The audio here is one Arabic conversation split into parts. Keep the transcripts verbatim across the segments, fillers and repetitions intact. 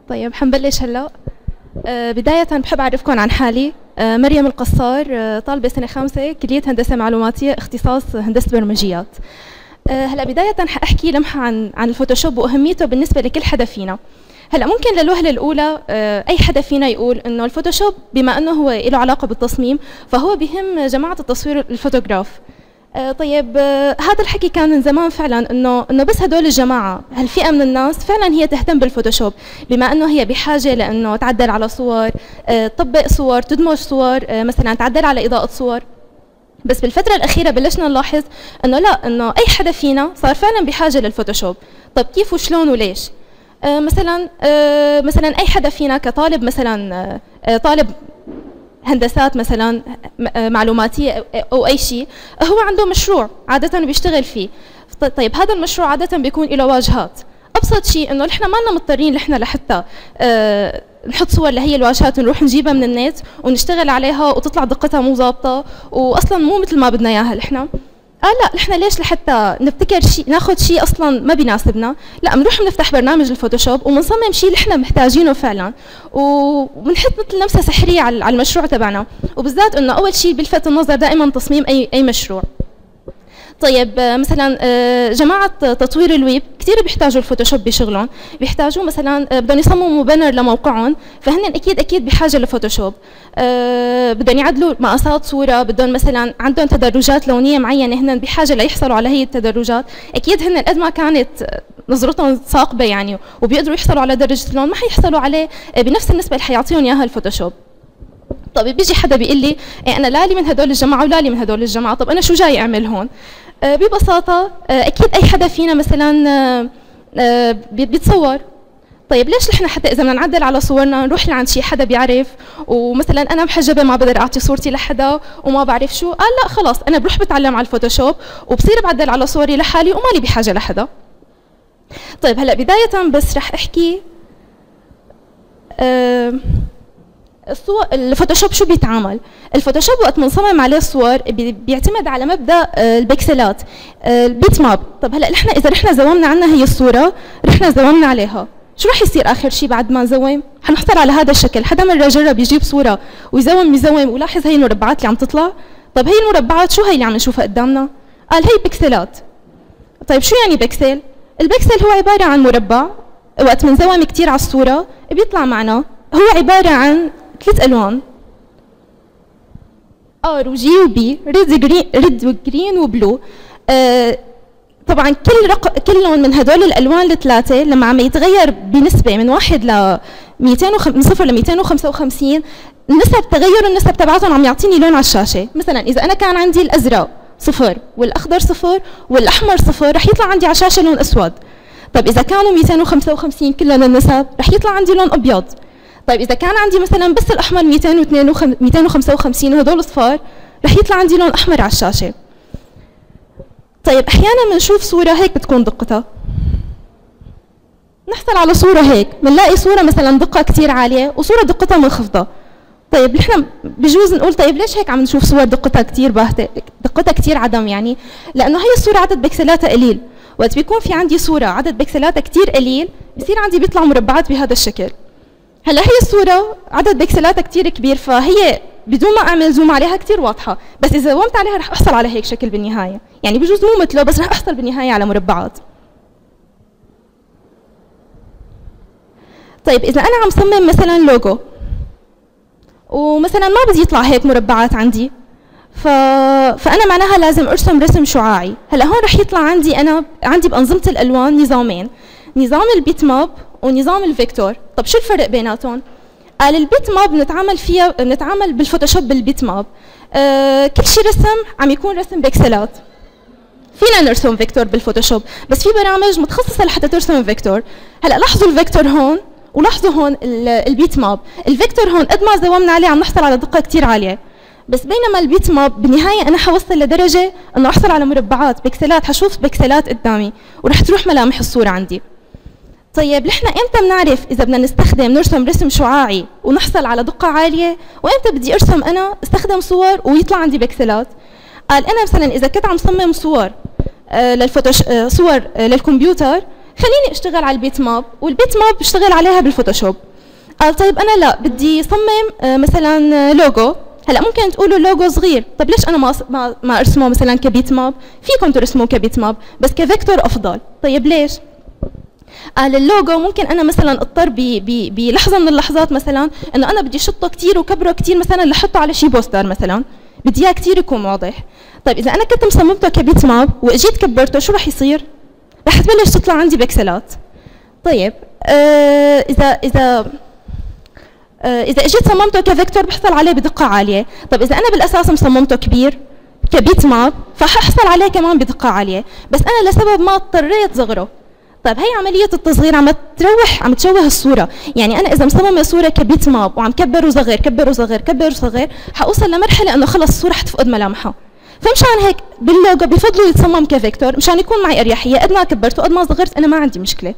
طيب حنبلش هلا. أه بداية بحب أعرفكم عن حالي. أه مريم القصار، أه طالبة سنة خامسة كلية هندسة معلوماتية اختصاص هندسة برمجيات. أه هلا بداية حأحكي لمحة عن عن الفوتوشوب وأهميته بالنسبة لكل حدا فينا. هلا ممكن للوهلة الأولى أه أي حدا فينا يقول إنه الفوتوشوب بما إنه هو له علاقة بالتصميم فهو بهم جماعة التصوير الفوتوغراف. آه طيب آه هذا الحكي كان من زمان فعلا انه انه بس هدول الجماعه هالفئه من الناس فعلا هي تهتم بالفوتوشوب، بما انه هي بحاجه لانه تعدل على صور، آه تطبق صور، تدمج صور، آه مثلا تعدل على اضاءه صور. بس بالفتره الاخيره بلشنا نلاحظ انه لا، انه اي حدا فينا صار فعلا بحاجه للفوتوشوب. طيب كيف وشلون وليش؟ آه مثلا آه مثلا اي حدا فينا كطالب مثلا آه طالب هندسات مثلا معلوماتيه او اي شيء، هو عنده مشروع عاده بيشتغل فيه. طيب هذا المشروع عاده بيكون له واجهات. ابسط شيء انه نحن ما لنا مضطرين نحن لحتى أه نحط صور لهي الواجهات ونروح نجيبها من النت ونشتغل عليها وتطلع دقتها مو ظابطه واصلا مو مثل ما بدنا اياها نحن. آه لا، نحن ليش لحتى نبتكر شيء ناخذ شيء اصلا ما بيناسبنا؟ لا، بنروح بنفتح برنامج الفوتوشوب وبنصمم شيء اللي احنا محتاجينه فعلا، وبنحط مثل لمسه سحريه على المشروع تبعنا، وبالذات انه اول شيء بيلفت النظر دائما تصميم اي اي مشروع. طيب مثلا جماعه تطوير الويب كثير بيحتاجوا الفوتوشوب بشغلهم، بيحتاجوا مثلا بدهم يصمموا بانر لموقعهم، فهن اكيد اكيد بحاجه لفوتوشوب. أه بدهم يعدلوا مقاسات صوره، بدهم مثلا عندهم تدرجات لونيه معينه هن بحاجه ليحصلوا على هي التدرجات، اكيد هن قد ما كانت نظرتهم ثاقبه يعني وبيقدروا يحصلوا على درجه اللون ما حيحصلوا عليه بنفس النسبه اللي حيعطيهم اياها الفوتوشوب. طيب بيجي حدا بيقول لي إيه انا لا لي من هدول الجماعه ولا لي من هدول الجماعه، طب انا شو جاي اعمل هون؟ آه ببساطه آه اكيد اي حدا فينا مثلا آه آه بيتصور. طيب ليش نحن حتى اذا بدنا نعدل على صورنا نروح لعند شي حدا بيعرف، ومثلا انا محجبه ما بقدر اعطي صورتي لحدا وما بعرف شو، قال لا خلاص انا بروح بتعلم على الفوتوشوب وبصير بعدل على صوري لحالي ومالي بحاجه لحدا. طيب هلا بدايه بس رح احكي آه الصور. الفوتوشوب شو بيتعامل؟ الفوتوشوب وقت بنصمم عليه الصور بيعتمد على مبدا البكسلات، البيت ماب. طب هلا نحن اذا رحنا زومنا عنا هي الصوره، رحنا زومنا عليها، شو رح يصير اخر شيء بعد ما نزوم؟ حنحصل على هذا الشكل. حدا مره جرب يجيب صوره ويزوم يزوم ولاحظ هي المربعات اللي عم تطلع؟ طب هي المربعات شو هي اللي عم نشوفها قدامنا؟ قال هي بكسلات. طيب شو يعني بكسل؟ البكسل هو عباره عن مربع وقت بنزوم كثير على الصوره بيطلع معنا هو عباره عن ثلاث الوان، ار وجي وبي، ريد جرين ريد وجرين وبلو. آه طبعا كل رق... كل لون من هدول الالوان الثلاثه لما عم يتغير بنسبه من واحد ل مئتين وخ... من صفر ل مئتين وخمسة وخمسين، نسب تغير النسب تبعتهم عم يعطيني لون على الشاشه. مثلا اذا انا كان عندي الازرق صفر والاخضر صفر والاحمر صفر، رح يطلع عندي على الشاشه لون اسود. طيب اذا كانوا مئتين وخمسة وخمسين كلهم النسب، رح يطلع عندي لون ابيض. طيب إذا كان عندي مثلا بس الأحمر مئتين وخمسة وخمسين وهدول صفار، رح يطلع عندي لون أحمر على الشاشة. طيب أحيانا بنشوف صورة هيك بتكون دقتها. نحصل على صورة هيك، بنلاقي صورة مثلا دقة كثير عالية وصورة دقتها منخفضة. طيب نحن بجوز نقول طيب ليش هيك عم نشوف صور دقتها كثير باهتة، دقتها كثير عدم يعني؟ لأنه هي الصورة عدد بكسلاتها قليل، وقت بيكون في عندي صورة عدد بكسلاتها كثير قليل، بصير عندي بيطلع مربعات بهذا الشكل. هلا هي الصورة عدد بكسلاتها كثير كبير، فهي بدون ما اعمل زوم عليها كثير واضحة، بس اذا زومت عليها رح احصل على هيك شكل بالنهاية، يعني بجوز مو مثله بس رح احصل بالنهاية على مربعات. طيب اذا انا عم صمم مثلا لوجو ومثلا ما بدي يطلع هيك مربعات عندي، ف... فانا معناها لازم ارسم رسم شعاعي. هلا هون رح يطلع عندي انا عندي بانظمة الالوان نظامين، نظام البيت ماب ونظام الفيكتور. طب شو الفرق بيناتهم؟ قال البيت ماب بنتعامل فيها بنتعامل بالفوتوشوب بالبيت ماب، آه كل شيء رسم عم يكون رسم بكسلات. فينا نرسم فيكتور بالفوتوشوب بس في برامج متخصصه لحتى ترسم فيكتور. هلا لاحظوا الفيكتور هون ولاحظوا هون البيت ماب، الفيكتور هون قد ما زومنا عليه عم نحصل على دقه كثير عاليه، بس بينما البيت ماب بالنهايه انا حوصل لدرجه انه احصل على مربعات بكسلات، حشوف بكسلات قدامي ورح تروح ملامح الصوره عندي. طيب نحن امتى بنعرف اذا بدنا نستخدم نرسم رسم شعاعي ونحصل على دقه عاليه، وامتى بدي ارسم انا استخدم صور ويطلع عندي بكسلات؟ قال انا مثلا اذا كنت عم صمم صور آه للفوتوش آه صور آه للكمبيوتر، خليني اشتغل على البيت ماب، والبيت ماب بشتغل عليها بالفوتوشوب. قال طيب انا لا بدي صمم آه مثلا لوجو. هلا ممكن تقولوا لوجو صغير، طب ليش انا ما ما, ما ارسمه مثلا كبيت ماب؟ فيكم ترسموه كبيت ماب بس كفيكتور افضل. طيب ليش؟ قال اللوجو ممكن انا مثلا اضطر بلحظه من اللحظات مثلا انه انا بدي شطه كثير وكبره كثير مثلا لحطه على شيء بوستر مثلا، بدي اياه كثير يكون واضح. طيب اذا انا كنت مصممته كبيت ماب واجيت كبرته شو رح يصير؟ رح تبلش تطلع عندي بكسلات. طيب آه اذا اذا آه اذا اجيت صممته كفيكتور بحصل عليه بدقه عاليه. طب اذا انا بالاساس مصممته كبير كبيت ماب فححصل عليه كمان بدقه عاليه، بس انا لسبب ما اضطريت صغره. طيب هي عملية التصغير عم تروح عم تشوه الصورة، يعني أنا إذا مصممة صورة كبيت ماب وعم كبر وصغير كبر وصغير كبر وصغير حأوصل لمرحلة إنه خلص الصورة حتفقد ملامحها. فمشان هيك باللوجو بفضلوا يتصمم كفيكتور مشان يكون معي أريحية، قد ما كبرت وقد ما صغرت أنا ما عندي مشكلة.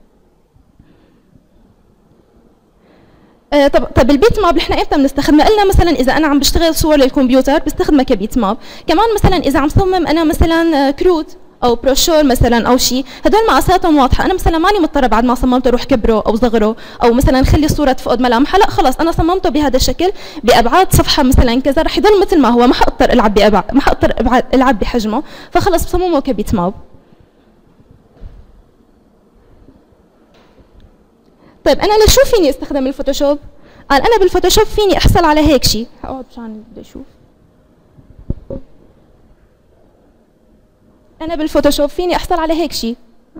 آه طب طب البيت ماب نحن امتى بنستخدمها؟ قلنا مثلا اذا انا عم بشتغل صور للكمبيوتر بستخدمها كبيت ماب، كمان مثلا اذا عم صمم انا مثلا كروت او بروشور مثلا او شيء، هدول مقاساتهم واضحه، انا مثلا ماني مضطره بعد ما صممته اروح كبره او صغره او مثلا خلي الصوره تفقد ملامحها، لا خلص انا صممته بهذا الشكل بابعاد صفحه مثلا كذا رح يضل مثل ما هو، ما حاضطر العب بابعاد، ما حاضطر العب بحجمه، فخلص بصممه كبيت ماب. طيب انا لشو فيني استخدم الفوتوشوب؟ قال انا بالفوتوشوب فيني احصل على هيك شيء، حاقعد مشان بدي اشوف. أنا بالفوتوشوب فيني أحصل على هيك شيء،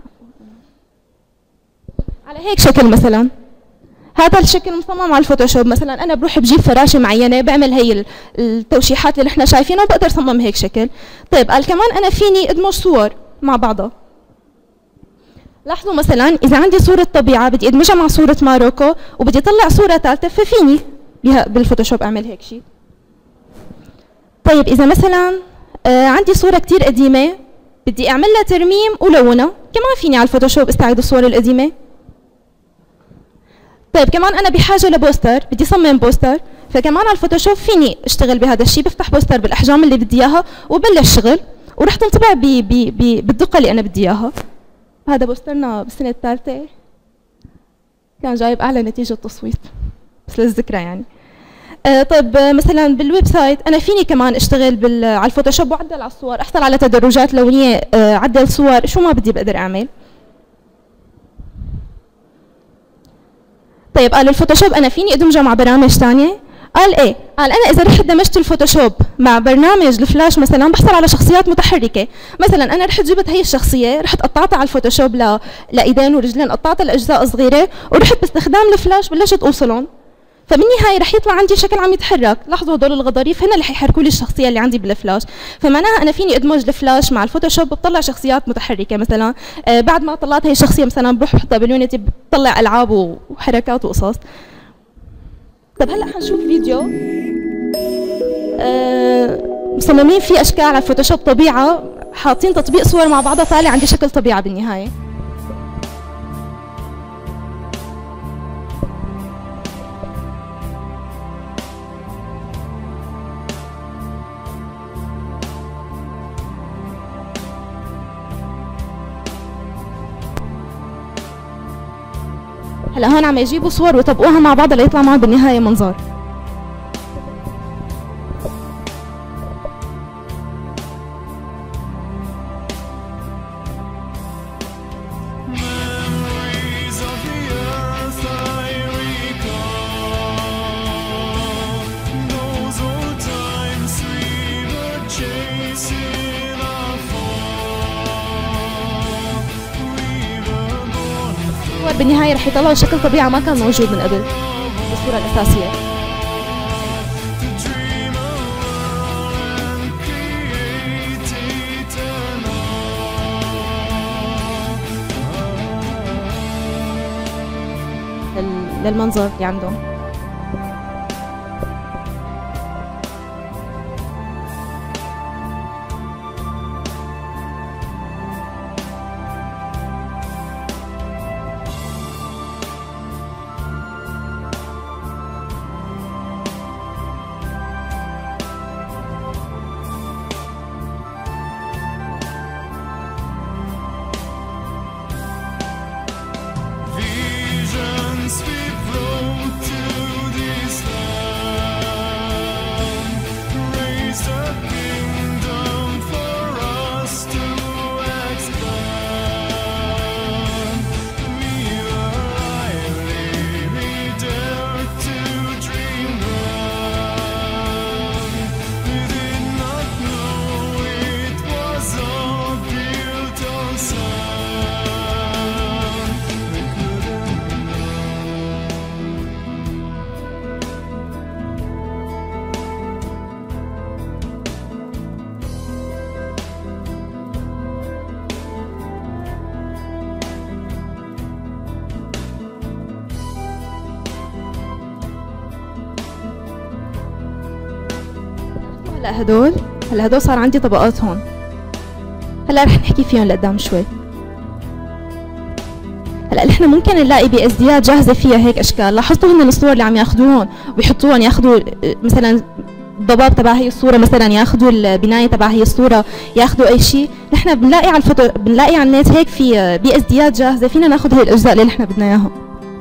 على هيك شكل مثلا. هذا الشكل مصمم على الفوتوشوب، مثلا أنا بروح بجيب فراشة معينة بعمل هي التوشيحات اللي احنا شايفينها وبقدر صمم هيك شكل. طيب قال كمان أنا فيني أدمج صور مع بعضها. لاحظوا مثلا إذا عندي صورة طبيعة بدي أدمجها مع صورة ماروكو وبدي أطلع صورة ثالثة ففيني بالفوتوشوب أعمل هيك شيء. طيب إذا مثلا آه عندي صورة كثير قديمة بدي اعمل لها ترميم ولونها، كمان فيني على الفوتوشوب استعيد الصور القديمه. طيب كمان انا بحاجه لبوستر، بدي صمم بوستر، فكمان على الفوتوشوب فيني اشتغل بهذا الشيء، بفتح بوستر بالاحجام اللي بدي اياها وبلش شغل ورح تنطبع بي بي بي بالدقه اللي انا بدي اياها. هذا بوسترنا بالسنه الثالثه كان جايب اعلى نتيجه تصويت، بس للذكرى يعني. آه طيب آه مثلا بالويب سايت انا فيني كمان اشتغل بال على الفوتوشوب واعدل على الصور، احصل على تدرجات لونيه، آه عدل صور، شو ما بدي بقدر اعمل. طيب قال الفوتوشوب انا فيني ادمجه مع برامج ثانيه؟ قال ايه، قال انا اذا رحت دمجت الفوتوشوب مع برنامج الفلاش مثلا بحصل على شخصيات متحركه، مثلا انا رحت جبت هي الشخصيه رحت قطعتها على الفوتوشوب ل... لايدين ورجلين، قطعتها لاجزاء صغيره ورحت باستخدام الفلاش بلشت اوصلهم، فبالنهايه رح يطلع عندي شكل عم يتحرك. لاحظوا هدول الغضاريف هنا اللي حيحركوا لي الشخصيه اللي عندي بالفلاش، فمعناها انا فيني ادمج الفلاش مع الفوتوشوب بطلع شخصيات متحركه مثلا. آه بعد ما طلعت هي الشخصيه مثلا بروح بحطها باليونيتي بطلع العاب وحركات وقصص. طب هلا حنشوف فيديو آه مصممين فيه اشكال على الفوتوشوب طبيعه، حاطين تطبيق صور مع بعضها طالع عندي شكل طبيعه بالنهايه. هلا هون عم يجيبوا صور ويطبقوها مع بعض ليطلع معهم بالنهايه منظر. بالنهاية رح يطلعوا شكل طبيعة ما كان موجود من قبل بالصورة الأساسية. للمنظر اللي عندهم. هلا هدول هلا هدول صار عندي طبقات هون. هلا رح نحكي فيهم لقدام شوي. هلا نحن ممكن نلاقي بازديات جاهزه فيها هيك اشكال. لاحظتوا هن الصور اللي عم ياخذوهم وبيحطوهم، ياخذوا مثلا الضباب تبع هي الصوره، مثلا ياخذوا البنايه تبع هي الصوره، ياخذوا اي شيء. نحن بنلاقي على الفوتو بنلاقي على النت هيك في بازديات جاهزه، فينا ناخذ هي الاجزاء اللي نحن بدنا اياهم.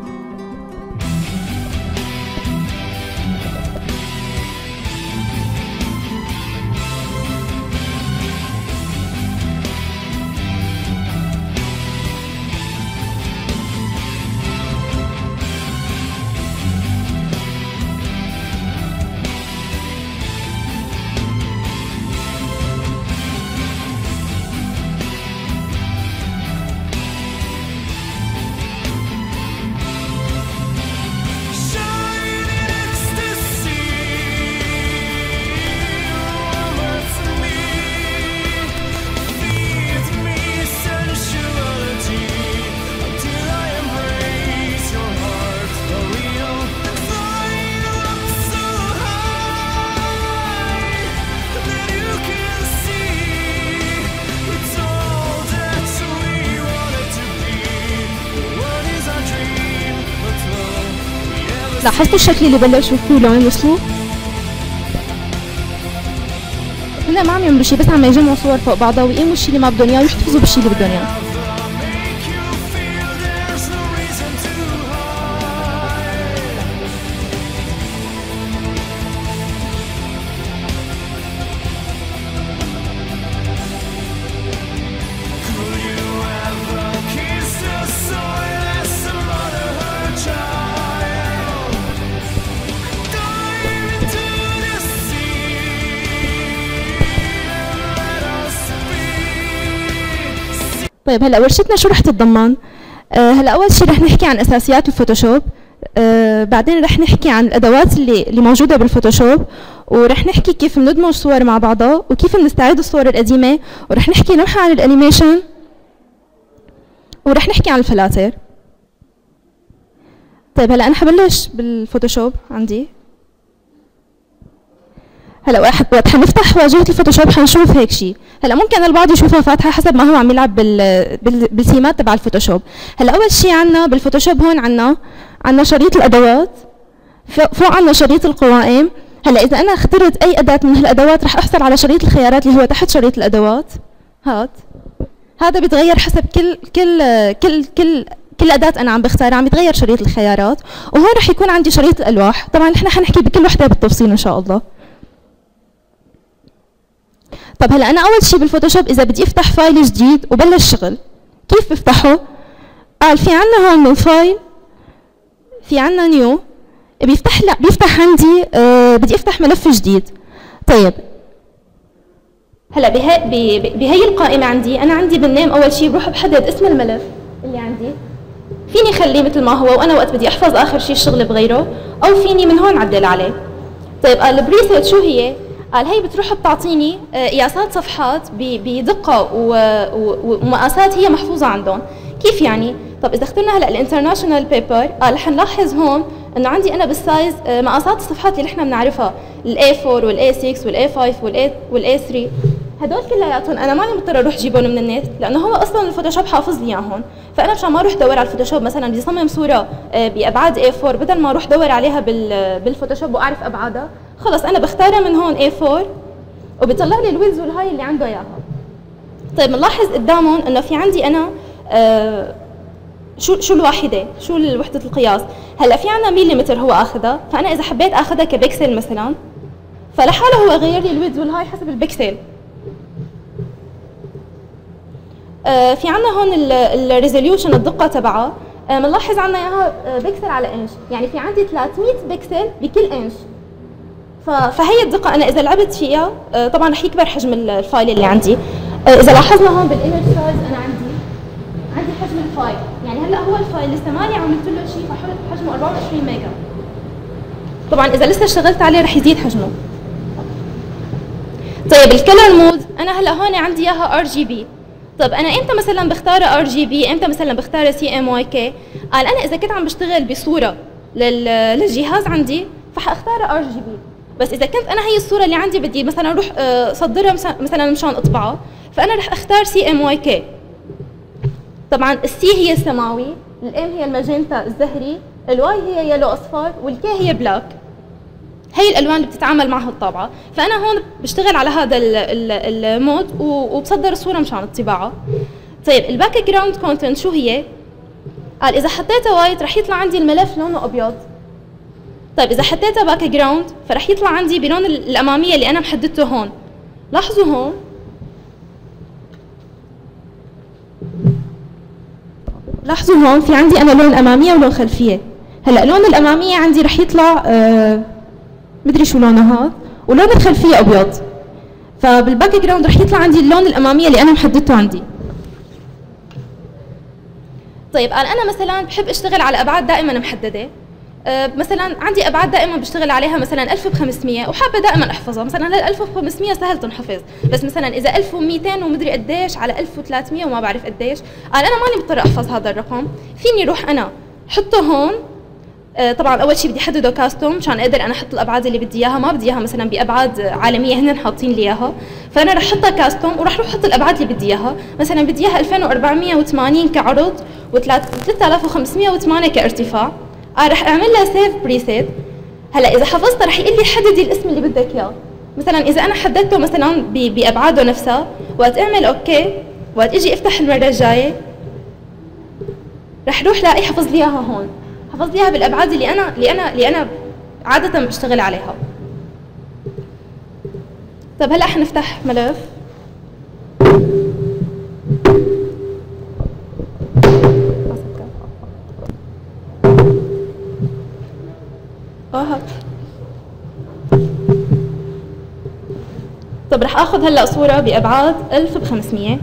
لاحظتوا الشكل اللي بلشوا فيه لون وصلوا؟ هن ما عم يعملوا شيء، بس عم يجمعوا صور فوق بعضها ويقيموا الشيء اللي ما بدهم اياه ويحتفظوا بالشيء اللي بدهم اياه. طيب هلا ورشتنا شو رح تتضمن؟ آه هلا اول شيء رح نحكي عن اساسيات الفوتوشوب، آه بعدين رح نحكي عن الادوات اللي اللي موجوده بالفوتوشوب، ورح نحكي كيف بندمج صور مع بعضها وكيف بنستعيد الصور القديمه، ورح نحكي لمحه عن الانيميشن، ورح نحكي عن الفلاتر. طيب هلا انا حبلش بالفوتوشوب عندي. هلا وقت حنفتح واجهه الفوتوشوب حنشوف هيك شيء. هلا ممكن البعض يشوفها فاتحه حسب ما هو عم يلعب بال... بال... بالسيمات تبع الفوتوشوب. هلا اول شيء عندنا بالفوتوشوب هون عندنا عندنا شريط الادوات، فوق عندنا شريط القوائم. هلا اذا انا اخترت اي اداه من هالادوات رح احصل على شريط الخيارات اللي هو تحت شريط الادوات. هاد هذا بيتغير حسب كل كل كل كل كل أداة أنا عم بختارها عم يتغير شريط الخيارات، وهون رح يكون عندي شريط الألواح. طبعا نحن حنحكي بكل وحدة بالتفصيل إن شاء الله. طب هلا انا اول شيء بالفوتوشوب اذا بدي افتح فايل جديد وبلش شغل، كيف بفتحه؟ قال في عندنا هون من فايل، في عندنا نيو، بيفتح لا بيفتح عندي آه بدي افتح ملف جديد. طيب هلا بهي بهي القائمه عندي انا عندي بالنيم اول شيء بروح بحدد اسم الملف اللي عندي، فيني اخليه مثل ما هو وانا وقت بدي احفظ اخر شيء الشغل بغيره، او فيني من هون اعدل عليه. طيب قال البريسيت شو هي؟ قال هي بتروح بتعطيني قياسات صفحات بدقه ومقاسات هي محفوظه عندهم. كيف يعني؟ طب اذا اخترنا هلا الانترناشونال بيبر، قال حنلاحظ هون انه عندي انا بالسايز مقاسات الصفحات اللي نحن بنعرفها، الاي أربعة والاي ستة والاي خمسة والاي والاي ثلاثة، هدول كلياتهم انا ماني مضطره اروح جيبهم من النت، لانه هو اصلا الفوتوشوب حافظ لي اياهم. فانا مشان ما اروح ادور على الفوتوشوب مثلا بدي اصمم صوره بابعاد اي أربعة، بدل ما اروح ادور عليها بالفوتوشوب واعرف ابعادها، خلص انا بختارها من هون اي أربعة وبيطلع لي الويدز والهاي اللي عنده اياها. طيب بنلاحظ قدامهم انه في عندي انا آه شو شو الواحده، شو وحده القياس. هلا في عندنا مليمتر هو اخذها، فانا اذا حبيت اخذها كبكسل مثلا فلحاله هو غير لي الويدز والهاي حسب البكسل. آه في عندنا هون الريزوليوشن الدقه تبعها، بنلاحظ آه عندنا اياها بكسل على انش، يعني في عندي ثلاثمية بكسل بكل انش. فهي الدقه انا اذا لعبت فيها آه طبعا رح يكبر حجم الفايل اللي عندي. آه اذا لاحظنا هون بالايمج سايز انا عندي عندي حجم الفايل، يعني هلا هو الفايل لسه ماني عملت له شيء فحط حجمه أربعة وعشرين ميجا. طبعا اذا لسه اشتغلت عليه رح يزيد حجمه. طيب الكلر مود انا هلا هون عندي اياها ار جي بي. طب انا امتى مثلا بختار ار جي بي، امتى مثلا بختار سي ام واي كي؟ قال انا اذا كنت عم بشتغل بصوره للجهاز عندي فحاختار ار جي بي. بس اذا كنت انا هي الصوره اللي عندي بدي مثلا اروح اصدرها مثلا مشان اطبعها، فانا رح اختار سي ام واي كي. طبعا السي هي السماوي، الام هي الماجنتا الزهري، الواي هي يلو اصفر، والكي هي بلاك. هي الالوان اللي بتتعامل معها الطابعه، فانا هون بشتغل على هذا المود وبصدر الصوره مشان الطباعه. طيب الباك جراوند كونتنت شو هي؟ قال اذا حطيتها وايت رح يطلع عندي الملف لونه ابيض. طيب اذا حطيتها باك جراوند فرح يطلع عندي بلون الاماميه اللي انا محددته هون. لاحظوا هون لاحظوا هون في عندي انا لون اماميه ولون خلفيه. هلا لون الاماميه عندي رح يطلع آه مدري شو لونه هذا، ولون الخلفيه ابيض. فبالباك جراوند رح يطلع عندي اللون الاماميه اللي انا محددته عندي. طيب قال انا مثلا بحب اشتغل على ابعاد دائما محدده. أه مثلا عندي ابعاد دائما بشتغل عليها مثلا ألف وخمسمية وحابه دائما احفظها، مثلا هلا ألف وخمسمية سهل تنحفظ، بس مثلا اذا ألف ومئتين ومدري قديش على ألف وثلاثمية وما بعرف قديش، قال انا ماني مضطره احفظ هذا الرقم، فيني اروح انا حطه هون. أه طبعا اول شيء بدي احدده كاستوم مشان اقدر انا احط الابعاد اللي بدي اياها، ما بدي اياها مثلا بابعاد عالميه هن حاطين لي اياها، فانا رح احطها كاستوم وراح اروح احط الابعاد اللي بدي اياها، مثلا بدي اياها ألفين وأربعمية وثمانين كعرض وثلاثة آلاف وخمسمية وثمانية كارتفاع. آه رح اعمل لها سيف بريسيت. هلا اذا حفظتها رح يقول لي حددي الاسم اللي بدك اياه. مثلا اذا انا حددته مثلا بابعاده نفسها، وقت اعمل اوكي، وقت اجي افتح المره الجايه رح روح لاقي حفظ لي اياها هون، حفظ لي اياها بالابعاد اللي انا اللي انا اللي انا عاده بشتغل عليها. طيب هلا حنفتح ملف. اه طب رح اخذ هلا صوره بابعاد ألف وخمسمية.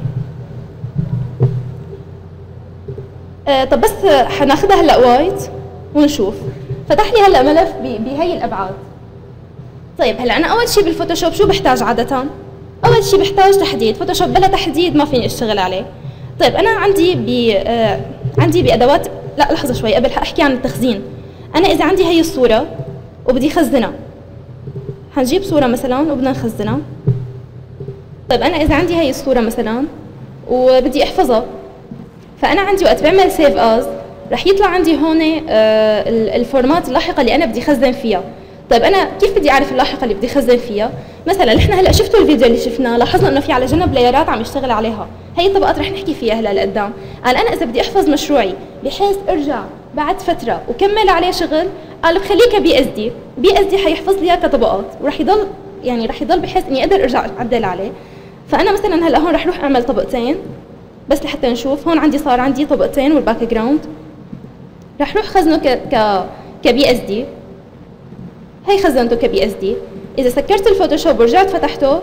آه طب بس حناخذها هلا وايت ونشوف. فتح لي هلا ملف بهي الابعاد. طيب هلا انا اول شيء بالفوتوشوب شو بحتاج عاده؟ اول شيء بحتاج تحديد، فوتوشوب بلا تحديد ما فيني اشتغل عليه. طيب انا عندي ب آه عندي بادوات، لا لحظه شوي قبل حاحكي عن التخزين. انا اذا عندي هي الصوره وبدي خزنها، حنجيب صورة مثلا وبدنا نخزنها. طيب أنا إذا عندي هي الصورة مثلا وبدي أحفظها، فأنا عندي وقت بعمل سيف أز رح يطلع عندي هون آه الفورمات اللاحقة اللي أنا بدي خزن فيها. طيب أنا كيف بدي أعرف اللاحقة اللي بدي خزن فيها؟ مثلا نحن هلا شفتوا الفيديو اللي شفناه، لاحظنا إنه في على جنب لايرات عم يشتغل عليها، هي الطبقات رح نحكي فيها هلا لقدام. قال أنا إذا بدي أحفظ مشروعي بحيث أرجع بعد فترة وكمل عليه شغل، قال بخليه كبي اس دي، بي اس دي حيحفظ لي اياه كطبقات وراح يضل يعني راح يضل بحيث اني اقدر ارجع اعدل عليه. فانا مثلا هلا هون راح اروح اعمل طبقتين بس لحتى نشوف. هون عندي صار عندي طبقتين والباك جراوند، راح اروح خزنه ك ك كبي اس دي. هي خزنته كبي اس دي. اذا سكرت الفوتوشوب ورجعت فتحته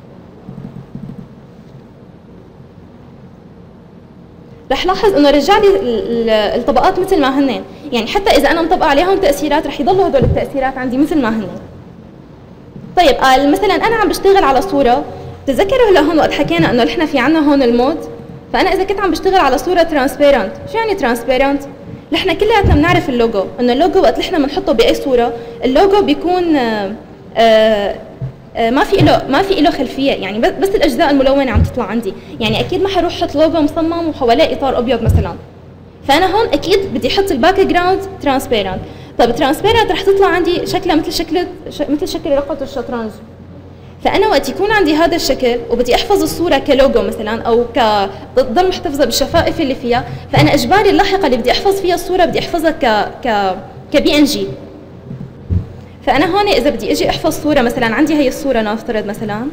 رح لاحظ انه رجع لي الطبقات مثل ما هن، يعني حتى اذا انا مطبقه عليهم تاثيرات رح يضلوا هدول التاثيرات عندي مثل ما هن. طيب قال مثلا انا عم بشتغل على صوره، تذكروا هلا هون وقت حكينا انه نحن في عندنا هون المود، فانا اذا كنت عم بشتغل على صوره ترانسبيرنت، شو يعني ترانسبيرنت؟ نحن كلياتنا بنعرف اللوجو، انه اللوجو وقت نحن بنحطه باي صوره، اللوجو بيكون آآ آآ ما في له ما في له خلفيه، يعني بس الاجزاء الملونه عم تطلع عندي، يعني اكيد ما حروح احط لوجو مصمم وحواليه اطار ابيض مثلا. فانا هون اكيد بدي احط الباك جراوند ترانسبيرنت. طيب ترانسبيرنت رح تطلع عندي شكلها مثل شكل مثل شكل رقعه الشطرنج. فانا وقت يكون عندي هذا الشكل وبدي احفظ الصوره كلوجو مثلا او ك تضل محتفظه بالشفائف اللي فيها، فانا اجباري اللاحقه اللي بدي احفظ فيها الصوره بدي احفظها ك ك كبي ان جي. فانا هون اذا بدي اجي احفظ صوره مثلا عندي هي الصوره نفترض مثلا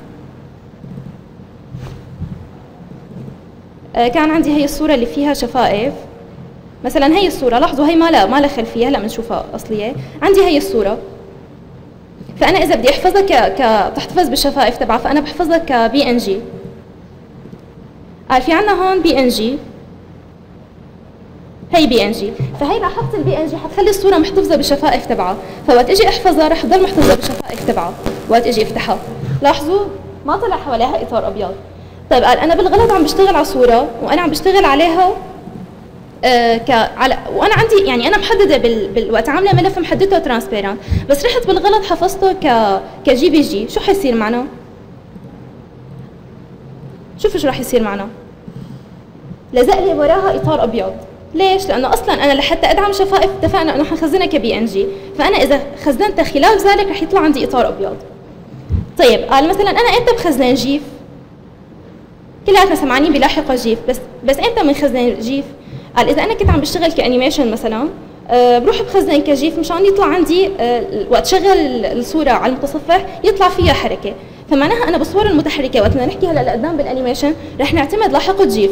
كان عندي هي الصوره اللي فيها شفائف مثلا، هي الصوره لاحظوا هي ما لها ما لها خلفيه، هلا بنشوفها اصليه. عندي هي الصوره، فانا اذا بدي احفظها ك ك تحتفظ بالشفائف تبعها فانا بحفظها كبي ان جي. قال في عندنا هون بي ان جي، هي بي ان جي، فهي لاحظت البي ان جي حتخلي الصوره محتفظه بالشفائف تبعها، فوقت اجي احفظها رح تضل محتفظه بالشفائف تبعها. وقت اجي افتحها لاحظوا ما طلع حواليها اطار ابيض. طيب قال انا بالغلط عم بشتغل على صوره وانا عم بشتغل عليها آه ك على وانا عندي يعني انا محدده بال... بال... وقت عامله ملف محددته ترانسبيرنت، بس رحت بالغلط حفظته ك كجي بي جي، شو حيصير معنا؟ شوفوا شو راح يصير معنا. لزق لي وراها اطار ابيض. ليش؟ لانه اصلا انا لحتى ادعم شفائف اتفقنا انه حنخزنها كبي ان جي، فانا اذا خزنتها خلال ذلك رح يطلع عندي اطار ابيض. طيب قال مثلا انا امتى بخزن جيف؟ كلياتنا سمعانين بلاحقه جيف، بس بس امتى بنخزن جيف؟ قال اذا انا كنت عم بشتغل كانيميشن مثلا أه بروح بخزن كجيف مشان يطلع عندي أه وقت شغل الصوره على المتصفح يطلع فيها حركه، فمعناها انا بالصور المتحركه وقت بدنا نحكي هلا لقدام بالانيميشن رح نعتمد لاحقه جيف.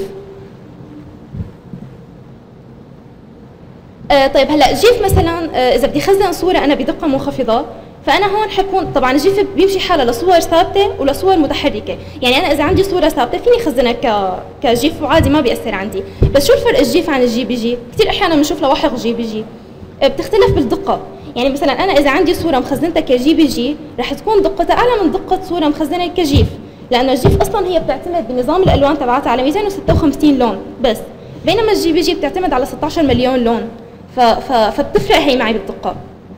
أه طيب هلا جيف مثلا أه اذا بدي خزن صوره انا بدقه منخفضه، فانا هون حكون طبعا الجيف بيمشي حالها لصور ثابته ولصور متحركه، يعني انا اذا عندي صوره ثابته فيني خزنها ك كجيف وعادي ما بياثر عندي، بس شو الفرق الجيف عن الجي بي جي؟ كثير احيانا بنشوف لواحق جي بي جي بتختلف بالدقه، يعني مثلا انا اذا عندي صوره مخزنتها كجي بي جي رح تكون دقتها اعلى من دقه صوره مخزنها كجيف، لانه الجيف اصلا هي بتعتمد بنظام الالوان تبعتها على مئتين وستة وخمسين لون بس، بينما الجي بي جي بتعتمد على ستة عشر مليون لون، ف... ف... فبتفرق هي معي بالدقه.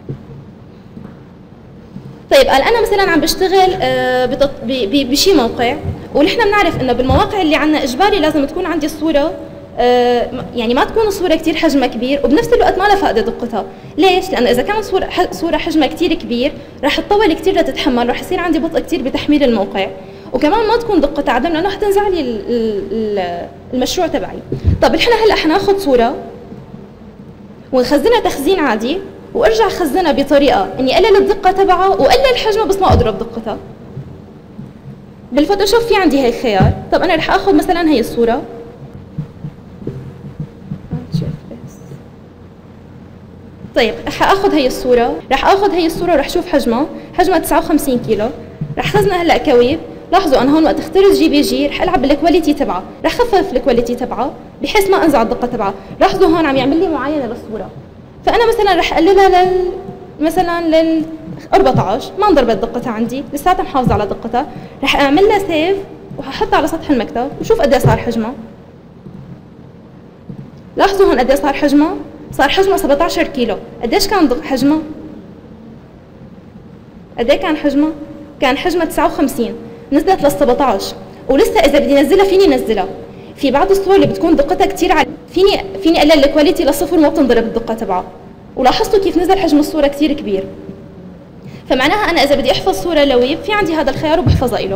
طيب قال انا مثلا عم بشتغل بشي موقع، ونحن بنعرف انه بالمواقع اللي عندنا اجباري لازم تكون عندي الصوره يعني ما تكون الصوره كثير حجمها كبير وبنفس الوقت ما لها فائده دقتها، ليش؟ لانه اذا كانت صوره صوره حجمها كثير كبير رح تطول كثير لتتحمل، رح يصير عندي بطء كثير بتحميل الموقع، وكمان ما تكون دقتها عدم لانه حتنزع لي المشروع تبعي. طب نحن هلا حناخذ صوره ونخزنها تخزين عادي وارجع خزنها بطريقه اني اقلل الدقه تبعها واقلل حجمها بس ما اضرب دقتها. بالفوتوشوب في عندي هيك خيار، طب انا رح اخذ مثلا هي الصوره طيب رح اخذ هي الصوره، رح اخذ هي الصوره ورح اشوف حجمها، حجمها تسعة وخمسين كيلو، رح خزنها هلا كويب. لاحظوا انا هون وقت اختار الجي بي جي رح العب بالكواليتي تبعها، رح خفف الكواليتي تبعها بحيث ما انزع الدقه تبعها، لاحظوا هون عم يعمل لي معاينه للصوره، فانا مثلا رح اقللها لل مثلا لل أربعة عشر، ما انضربت دقتها عندي، لساتها محافظه على دقتها، رح اعمل لها سيف وححطها على سطح المكتب وشوف قد ايه صار حجمها. لاحظوا هون قد ايه صار حجمها، صار حجمها سبعة عشر كيلو، قديش كان حجمها؟ قد ايه كان حجمها؟ كان حجمها تسعة وخمسين، نزلت لل سبعة عشر، ولسه اذا بدي انزلها فيني انزلها. في بعض الصور اللي بتكون دقتها كثير عاليه فيني فيني اقلل الكواليتي لصفر وما بتنضرب الدقه تبعها، ولاحظتوا كيف نزل حجم الصوره كثير كبير. فمعناها انا اذا بدي احفظ صوره لويب في عندي هذا الخيار وبحفظها له.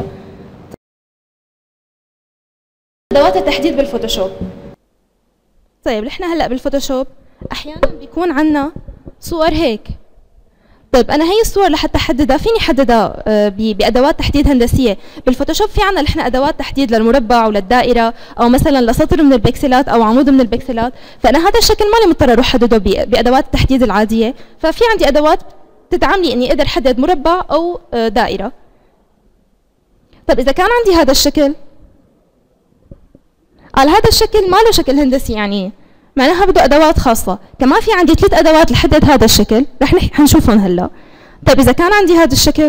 ادوات التحديد بالفوتوشوب. طيب نحن هلا بالفوتوشوب احيانا بيكون عندنا صور هيك. طيب انا هي الصور لحتى احددها فيني احددها بادوات تحديد هندسيه، بالفوتوشوب في عندنا نحن ادوات تحديد للمربع وللدائره او مثلا لسطر من البكسلات او عمود من البكسلات، فانا هذا الشكل ماني مضطره اروح احدده بادوات التحديد العاديه، ففي عندي ادوات تدعم لي اني اقدر احدد مربع او دائره. طيب اذا كان عندي هذا الشكل، قال هذا الشكل ما له شكل هندسي، يعني معناها بده ادوات خاصه، كمان في عندي ثلاث ادوات لحدد هذا الشكل رح حنشوفهم هلا. طيب اذا كان عندي هذا الشكل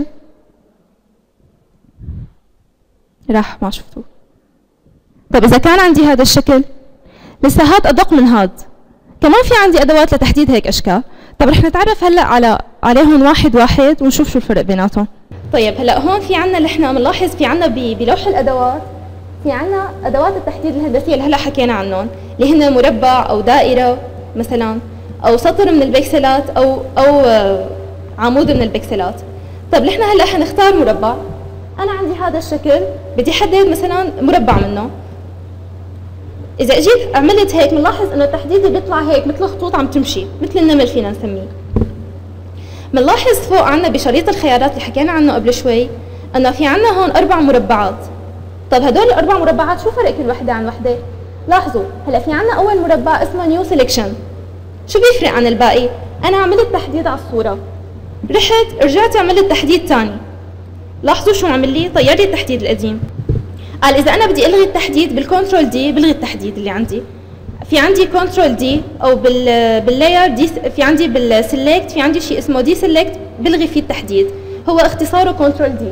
راح ما شفتوه. طيب اذا كان عندي هذا الشكل لسه هاد ادق من هاد، كمان في عندي ادوات لتحديد هيك اشكال. طيب رح نتعرف هلا على عليهم واحد واحد ونشوف شو الفرق بيناتهم. طيب هلا هون في عندنا اللي احنا بنلاحظ في عندنا بلوح الادوات في عندنا ادوات التحديد الهندسيه اللي هلا حكينا عنهم، اللي هن مربع او دائره مثلا او سطر من البكسلات او او عمود من البكسلات. طيب نحن هلا حنختار مربع، انا عندي هذا الشكل بدي احدد مثلا مربع منه. اذا اجيت عملت هيك بنلاحظ انه التحديد بيطلع هيك مثل خطوط عم تمشي، مثل النمل فينا نسميه. بنلاحظ فوق عندنا بشريط الخيارات اللي حكينا عنه قبل شوي انه في عندنا هون اربع مربعات. طب هدول الاربع مربعات شو فرق كل وحده عن وحده؟ لاحظوا هلا في عندنا اول مربع اسمه نيو سيلكشن. شو بيفرق عن الباقي؟ انا عملت تحديد على الصوره، رحت رجعت عملت تحديد ثاني، لاحظوا شو عمل لي؟ طير لي التحديد القديم. قال اذا انا بدي الغي التحديد بالكنترول دي بلغي التحديد اللي عندي. في عندي كنترول دي او بال باللاير دي، في عندي بالسلكت في عندي شيء اسمه دي سلكت بلغي فيه التحديد، هو اختصاره كنترول دي.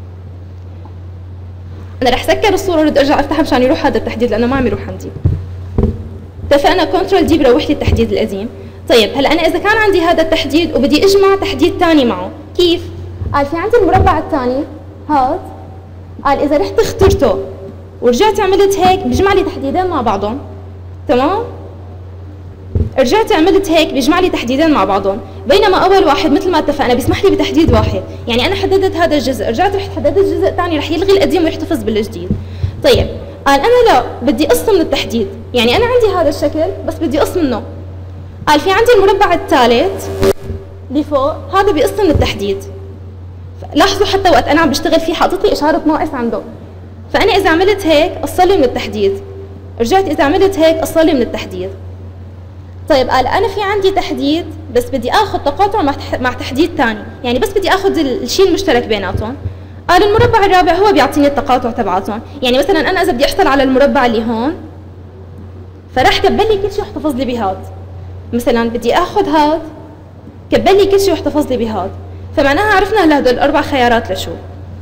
انا رح سكر الصوره ورد ارجع افتحها مشان يروح هذا التحديد لانه ما عم يروح عندي. اتفقنا كنترول دي بروح لي التحديد القديم. طيب هلا انا اذا كان عندي هذا التحديد وبدي اجمع تحديد ثاني معه، كيف؟ قال في عندي المربع الثاني هاد، قال اذا رحت اخترته ورجعت عملت هيك بيجمع لي تحديدين مع بعضهم، تمام؟ رجعت عملت هيك بيجمع لي تحديدين مع بعضهم، بينما اول واحد مثل ما اتفقنا بيسمح لي بتحديد واحد، يعني انا حددت هذا الجزء، رجعت رحت حددت الجزء الثاني رح يلغي القديم ويحتفظ بالجديد. طيب قال انا لا بدي قص من التحديد، يعني انا عندي هذا الشكل بس بدي قص منه. قال في عندي المربع الثالث اللي فوق، هذا بيقص من التحديد. لاحظوا حتى وقت انا عم بشتغل فيه حاطط لي اشاره ناقص عنده، فانا اذا عملت هيك قص لي من التحديد، رجعت اذا عملت هيك قص لي من التحديد. طيب قال انا في عندي تحديد بس بدي اخذ تقاطع مع مع تحديد ثاني، يعني بس بدي اخذ الشيء المشترك بيناتهم. قال المربع الرابع هو بيعطيني التقاطع تبعاتهم، يعني مثلا انا اذا بدي احصل على المربع اللي هون فراح كبل لي كل شيء واحتفظ لي بهاد. مثلا بدي اخذ هاد كبل لي كل شيء واحتفظ لي بهاد، فمعناها عرفنا هلا هدول الاربع خيارات لشو.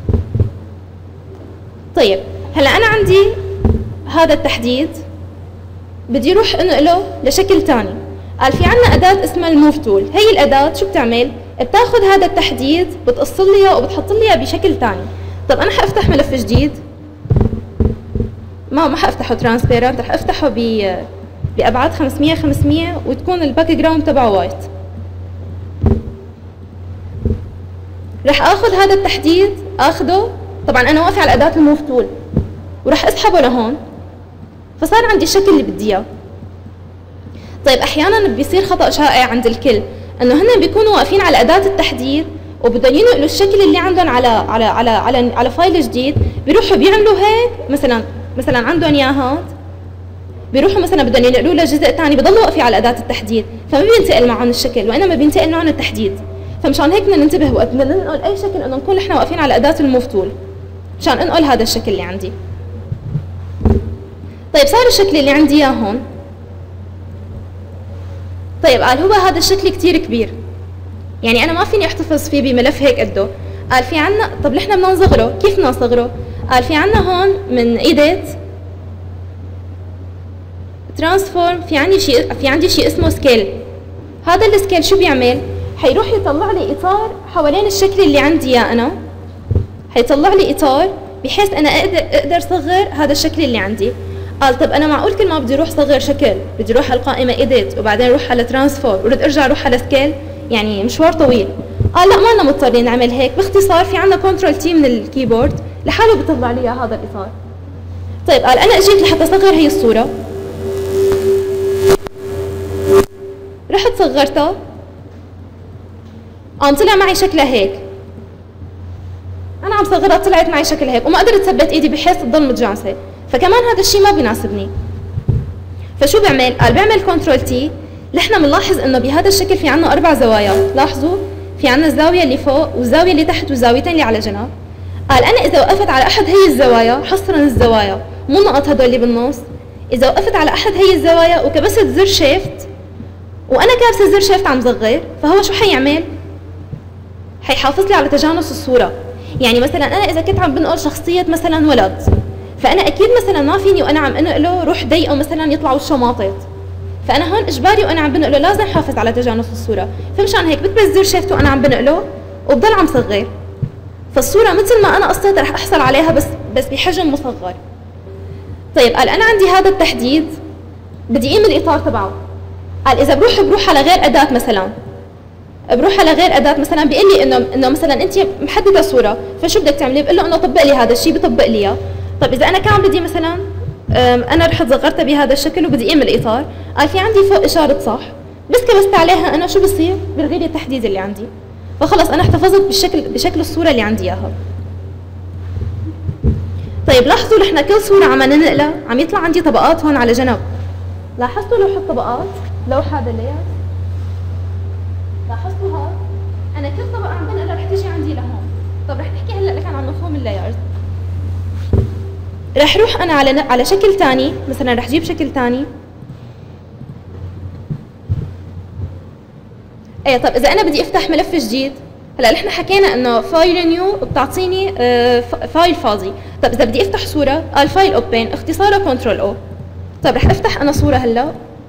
طيب هلا انا عندي هذا التحديد بدي اروح انقله لشكل ثاني. قال في عندنا اداه اسمها الموف تول، هي الاداه شو بتعمل؟ بتاخذ هذا التحديد بتقص لي اياه وبتحط لي اياه بشكل ثاني. طب انا حافتح ملف جديد، ما ما حافتحه ترانسبيرنت، رح افتحه ب بابعاد خمسمية خمسمية وتكون الباك جراوند تبعه وايت. رح اخذ هذا التحديد اخذه، طبعا انا واقفه على اداه الموف تول ورح اسحبه لهون، فصار عندي الشكل اللي بدي اياه. طيب احيانا بيصير خطا شائع عند الكل انه هن بيكونوا واقفين على اداه التحديد وبدهم ينقلوا الشكل اللي عندهم على على على على على فايل جديد، بيروحوا بيعملوا هيك، مثلا مثلا عندهم اياه هاد، بيروحوا مثلا بدهم ينقلوه لجزء ثاني، بضلوا واقفين على اداه التحديد، فما بينتقل معهم الشكل وانما بينتقل معهم التحديد. فمشان هيك بدنا ننتبه وقت بدنا ننقل اي شكل انه نكون نحن واقفين على اداه الموف تول مشان انقل هذا الشكل اللي عندي. طيب صار الشكل اللي عندي اياه هون. طيب قال هو هذا الشكل كثير كبير، يعني انا ما فيني احتفظ فيه بملف هيك قده. قال في عنا، طب نحن بدنا نصغره، كيف بدنا نصغره؟ قال في عنا هون من ايديت ترانسفورم، في عندي شيء في عندي شيء اسمه سكيل. هذا السكيل شو بيعمل؟ حيروح يطلع لي اطار حوالين الشكل اللي عندي اياه انا، حيطلع لي اطار بحيث انا اقدر اقدر صغر هذا الشكل اللي عندي. قال طب انا معقول كل ما بدي اروح صغر شكل بدي اروح على القائمه ايديت وبعدين اروح على ترانسفورم ورد ارجع اروح على سكيل؟ يعني مشوار طويل. قال لا ما لنا مضطرين نعمل هيك، باختصار في عندنا كنترول تي من الكيبورد لحاله بيطلع لي هذا الاطار. طيب قال انا اجيت لحتى اصغر هي الصوره، رحت صغرتها قام طلع معي شكلها هيك، انا عم صغرها طلعت معي شكلها هيك وما قدرت ثبت ايدي بحيث تضل متجانسه، فكمان هذا الشيء ما بيناسبني. فشو بعمل؟ قال بعمل كنترول تي. نحن بنلاحظ انه بهذا الشكل في عندنا اربع زوايا، لاحظوا في عندنا الزاويه اللي فوق والزاويه اللي تحت والزاويتين اللي على جنب. قال انا اذا وقفت على احد هي الزوايا، حصرا الزوايا مو النقط هدول اللي بالنص، اذا وقفت على احد هي الزوايا وكبست زر شيفت وانا كابسه زر شيفت عم صغر، فهو شو حيعمل؟ حيحافظ لي على تجانس الصوره. يعني مثلا انا اذا كنت عم بنقل شخصيه مثلا ولد، فانا اكيد مثلا ما فيني وانا عم انقله روح ضيقه مثلا يطلع وشه ماطط، فانا هون اجباري وانا عم بنقله لازم حافظ على تجانس الصوره، فمشان هيك بتبس زر شيفت وانا عم بنقله وبضل عم صغر، فالصوره مثل ما انا قصيت رح احصل عليها بس بس بحجم مصغر. طيب قال انا عندي هذا التحديد بدي اقيم الاطار تبعه. قال اذا بروح بروح على غير اداه، مثلا بروح على غير اداه مثلا بيقول لي انه انه مثلا انت محدده صوره، فشو بدك تعملي؟ بقول له انه طبق لي هذا الشيء، بطبق لي اياه. طب اذا انا كان بدي مثلا انا رحت صغرتها بهذا الشكل وبدي اقيم الاطار، قال في عندي فوق اشاره صح، بس كبست عليها انا شو بصير؟ بلغي لي التحديد اللي عندي، فخلص انا احتفظت بالشكل بشكل الصوره اللي عندي اياها. طيب لاحظوا نحن كل صوره عم ننقلها عم يطلع عندي طبقات هون على جنب. لاحظتوا لوح الطبقات؟ لوح هذا اللي لاحظتوا هذا؟ انا كل طبقه عم بنقلها رح تيجي عندي لهون. طب رح تحكي هلا لك عن مفهوم اللايرز. رح روح انا على على شكل ثاني، مثلا رح جيب شكل ثاني. ايه طب اذا انا بدي افتح ملف جديد، هلا نحن حكينا انه فايل نيو بتعطيني فايل فاضي، طب اذا بدي افتح صوره قال فايل اوبن اختصاره كنترول او. طب رح افتح انا صوره هلا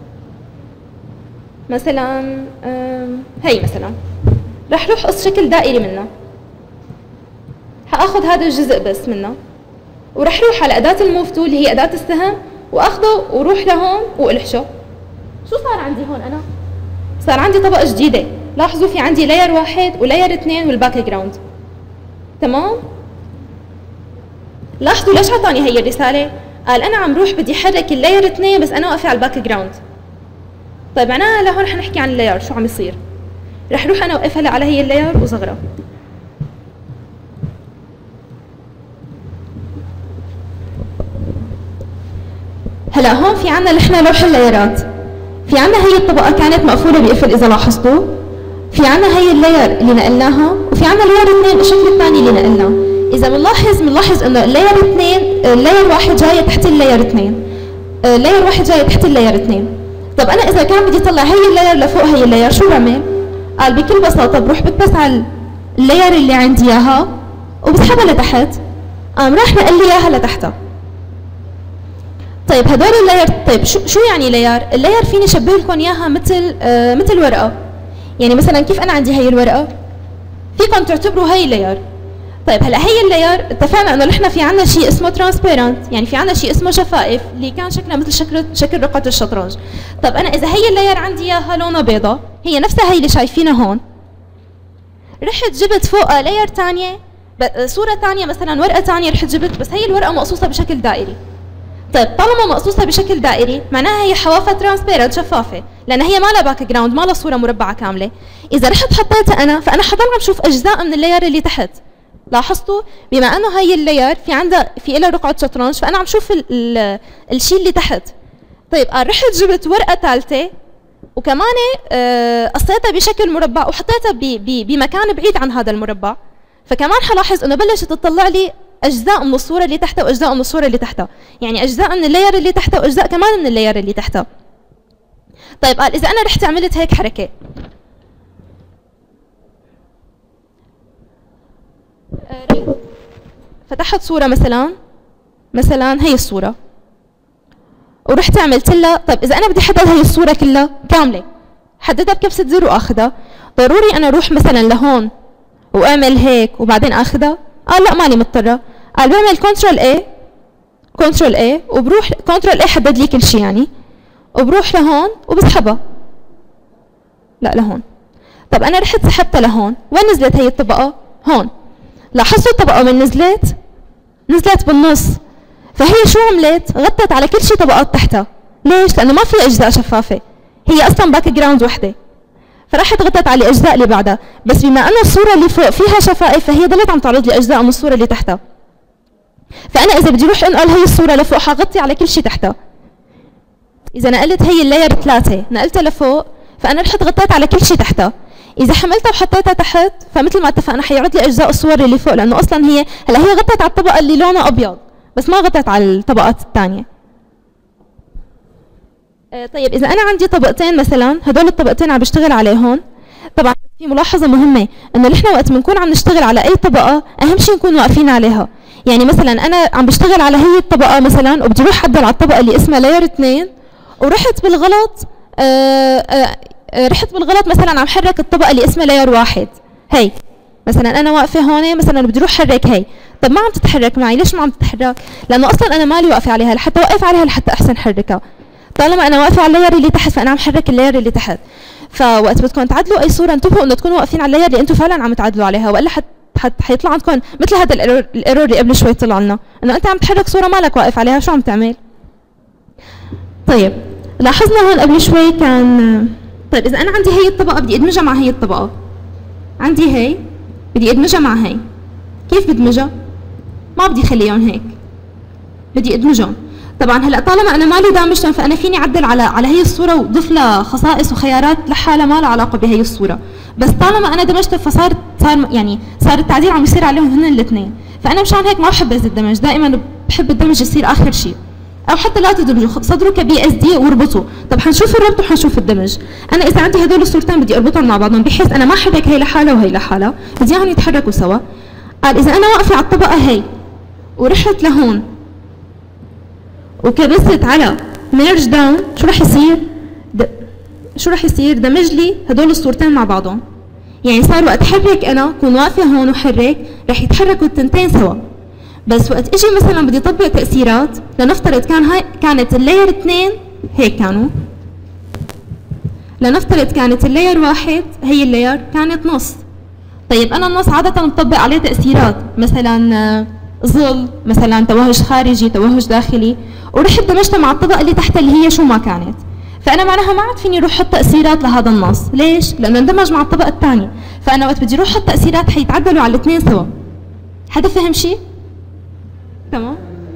مثلا هي مثلا رح روح قص شكل دائري منها، حاخذ هذا الجزء بس منها ورح روح على اداه الموف تول اللي هي اداه السهم واخذه وروح لهون والحشه. شو صار عندي هون؟ انا صار عندي طبقه جديده. لاحظوا في عندي لاير واحد ولاير اثنين والباك جراوند. تمام؟ لاحظوا ليش عطاني هي الرساله؟ قال انا عم روح بدي احرك اللاير اثنين بس انا واقفه على الباك جراوند. طيب معناها لهون رح نحكي عن اللاير شو عم يصير. رح روح انا اوقفها على هي اللاير وصغرها. هلا هون في عندنا نحن لوح اللايرات. في عندنا هي الطبقه كانت مقفوله بقفل اذا لاحظتوا. في عندنا هي اللاير اللي نقلناها وفي عندنا اللاير اثنين الشكل الثاني اللي نقلناه. اذا بنلاحظ بنلاحظ انه اللاير اثنين اللاير واحد جايه تحت اللاير اثنين. اللاير واحد جايه تحت اللاير اثنين. طب انا اذا كان بدي اطلع هي اللاير لفوق هي اللاير شو بعمل؟ قال بكل بساطه بروح بتبس على اللاير اللي عندي اياها وبسحبها لتحت. قام راح نقل لي اياها لتحتها. طيب هدول اللاير، طيب شو شو يعني لاير؟ اللاير فيني اشبه لكم اياها مثل آه مثل ورقه. يعني مثلا كيف انا عندي هي الورقه؟ فيكم تعتبروا هي لاير. طيب هلا هي اللاير اتفقنا انه نحن في عندنا شيء اسمه ترانسبيرنت، يعني في عندنا شيء اسمه شفائف اللي كان شكلها مثل شكل شكل رقعه الشطرنج. طب انا اذا هي اللاير عندي اياها لونها بيضاء، هي نفسها هي اللي شايفينها هون. رحت جبت فوقها لاير ثانيه، صوره ثانيه مثلا ورقه ثانيه رحت جبت بس هي الورقه مقصوصه بشكل دائري. طيب طالما مقصوصه بشكل دائري معناها هي حوافها ترانسبيرنت شفافه، لان هي ما لها باك جراوند، ما لها صوره مربعه كامله. اذا رحت حطيتها انا فانا حضل عم شوف اجزاء من اللاير اللي تحت. لاحظتوا؟ بما انه هي اللاير في عندها في لها رقعه شطرنج فانا عم شوف الشيء اللي تحت. طيب رحت جبت ورقه ثالثه وكمان قصيتها بشكل مربع وحطيتها بمكان بعيد عن هذا المربع، فكمان حلاحظ انه بلشت تطلع لي اجزاء من الصوره اللي تحتها واجزاء من الصوره اللي تحتها، يعني اجزاء من اللاير اللي تحتها واجزاء كمان من اللاير اللي تحتها. طيب قال اذا انا رحت عملت هيك حركه، فتحت صوره مثلا مثلا هي الصوره ورحت عملت لها، طيب اذا انا بدي احدد هي الصوره كلها كامله حددها بكبسه زر واخذها، ضروري انا اروح مثلا لهون واعمل هيك وبعدين اخذها؟ قال لا ماني مضطره. قال بعمل كنترول اي كنترول اي وبروح كنترول اي حدد لي كل شيء يعني، وبروح لهون وبسحبها لا لهون. طب انا رحت سحبتها لهون، وين نزلت هي الطبقه؟ هون. لاحظتوا الطبقه وين نزلت؟ نزلت بالنص. فهي شو عملت؟ غطت على كل شيء طبقات تحتها. ليش؟ لانه ما في اجزاء شفافه، هي اصلا باك جراوند وحده، فراحت غطت على الاجزاء اللي بعدها، بس بما انه الصوره اللي فوق فيها شفائف فهي ضلت عم تعرض لي اجزاء من الصوره اللي تحتها. فانا اذا بدي اروح انقل هي الصوره لفوق حغطي على كل شيء تحتها. اذا نقلت هي اللاير ثلاثه نقلتها لفوق فانا رحت غطيت على كل شيء تحتها. اذا حملتها وحطيتها تحت فمثل ما اتفقنا حيعرض لي اجزاء الصور اللي فوق، لانه اصلا هي هلا هي غطت على الطبقه اللي لونها ابيض بس ما غطت على الطبقات الثانيه. آه طيب اذا انا عندي طبقتين مثلا، هدول الطبقتين عم بشتغل عليهم، طبعا في ملاحظه مهمه انه نحن وقت بنكون عم نشتغل على اي طبقه اهم شيء نكون واقفين عليها. يعني مثلا انا عم بشتغل على هي الطبقه مثلا وبدي اروح اعدل على الطبقه اللي اسمها لاير اثنين ورحت بالغلط آآ آآ رحت بالغلط مثلا عم حرك الطبقه اللي اسمها لاير واحد. هي مثلا انا واقفه هون مثلا بدي اروح حرك هي، طب ما عم تتحرك معي، ليش ما عم تتحرك؟ لانه اصلا انا مالي واقفه عليها، لحتى اوقف عليها لحتى احسن حركها. طالما انا واقفه على اللاير اللي تحت فانا عم حرك اللاير اللي تحت. فوقت بدكم تعدلوا اي صوره انتبهوا انه تكونوا واقفين على اللاير اللي انتم فعلا عم تعدلوا عليها، والا حت حت حيطلع عندكم مثل هذا الايرور الايرور اللي قبل شوي طلع لنا، انه انت عم تحرك صوره مالك واقف عليها، شو عم تعمل؟ طيب لاحظنا هون قبل شوي كان، طيب اذا انا عندي هي الطبقه بدي ادمجها مع هي الطبقه، عندي هي بدي ادمجها مع هي، كيف بدمجها؟ ما بدي اخليهم هيك، بدي ادمجهم. طبعا هلا طالما انا مالي دامجتهم فانا فيني اعدل على على هي الصوره واضيف لها خصائص وخيارات لحالها ما لها علاقه بهي الصوره، بس طالما انا دمجتها فصار صار يعني صار التعديل عم يصير عليهم هن الاثنين، فانا مشان هيك ما بحب الدمج، دائما بحب الدمج يصير اخر شيء، او حتى لا تدمجوا صدروا كبي اس دي واربطوا. طب حنشوف الربط وحنشوف الدمج. انا اذا عندي هدول الصورتين بدي اربطهم مع بعضهم بحيث انا ما احرك هي لحالها وهي لحالها، بدي اياهم يتحركوا سوا. قال اذا انا واقفه على الطبقه هي ورحت لهون وكبست على ميرج داون شو رح يصير؟ شو رح يصير؟ دمج لي هدول الصورتين مع بعضهم. يعني صار وقت حرك انا كون واقفه هون وحرك رح يتحركوا التنتين سوا. بس وقت اجي مثلا بدي اطبق تاثيرات، لنفترض كان هاي كانت اللاير اثنين هيك كانوا، لنفترض كانت اللاير واحد هي اللاير كانت نص. طيب انا النص عاده بطبق عليه تاثيرات، مثلا ظل، مثلا توهج خارجي، توهج داخلي، ورحت دمجتها مع الطبقه اللي تحتها اللي هي شو ما كانت. فانا معناها ما عاد فيني اروح احط تاثيرات لهذا النص، ليش؟ لانه اندمج مع الطبقه الثانيه، فانا وقت بدي اروح احط تاثيرات حيتعدلوا على الاثنين سوا. حدا فهم شيء؟ تمام؟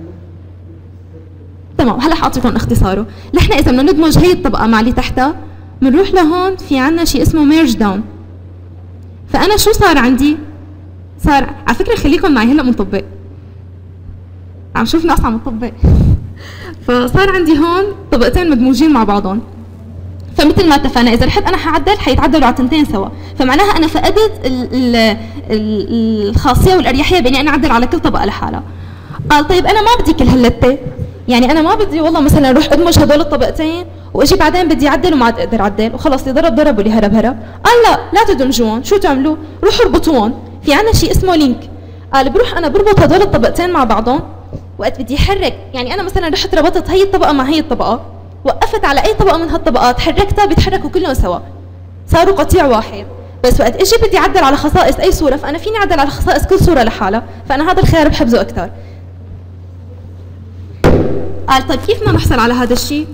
تمام، هلا حاعطيكم اختصاره. نحن اذا بدنا ندمج هي الطبقه مع اللي تحتها، بنروح لهون في عندنا شيء اسمه ميرج داون. فانا شو صار عندي؟ صار على فكره خليكم معي هلا بنطبق. عم شوف ناس عم تطبق. فصار عندي هون طبقتين مدموجين مع بعضهم. فمثل ما اتفقنا اذا رحت انا حعدل حيتعدلوا على التنتين سوا، فمعناها انا فقدت ال ال الخاصيه والاريحيه باني انا اعدل على كل طبقه لحالها. قال طيب انا ما بدي كل هاللتة، يعني انا ما بدي والله مثلا اروح ادمج هدول الطبقتين واجي بعدين بدي اعدل وما عاد اقدر اعدل وخلص اللي ضرب ضرب واللي هرب هرب. قال لا لا تدمجوهم، شو تعملوا؟ روحوا اربطوهم، في عندنا شيء اسمه لينك. قال بروح انا بربط هدول الطبقتين مع بعضهم وقت بدي احرك، يعني انا مثلا رحت ربطت هي الطبقه مع هي الطبقه، وقفت على اي طبقه من هالطبقات حركتها بيتحركوا كلهم سوا، صاروا قطيع واحد. بس وقت اجي بدي اعدل على خصائص اي صوره، فانا فيني اعدل على خصائص كل صوره لحالها، فانا هذا الخيار بحبذه اكثر. قال طيب كيف بدنا نحصل على هذا الشيء؟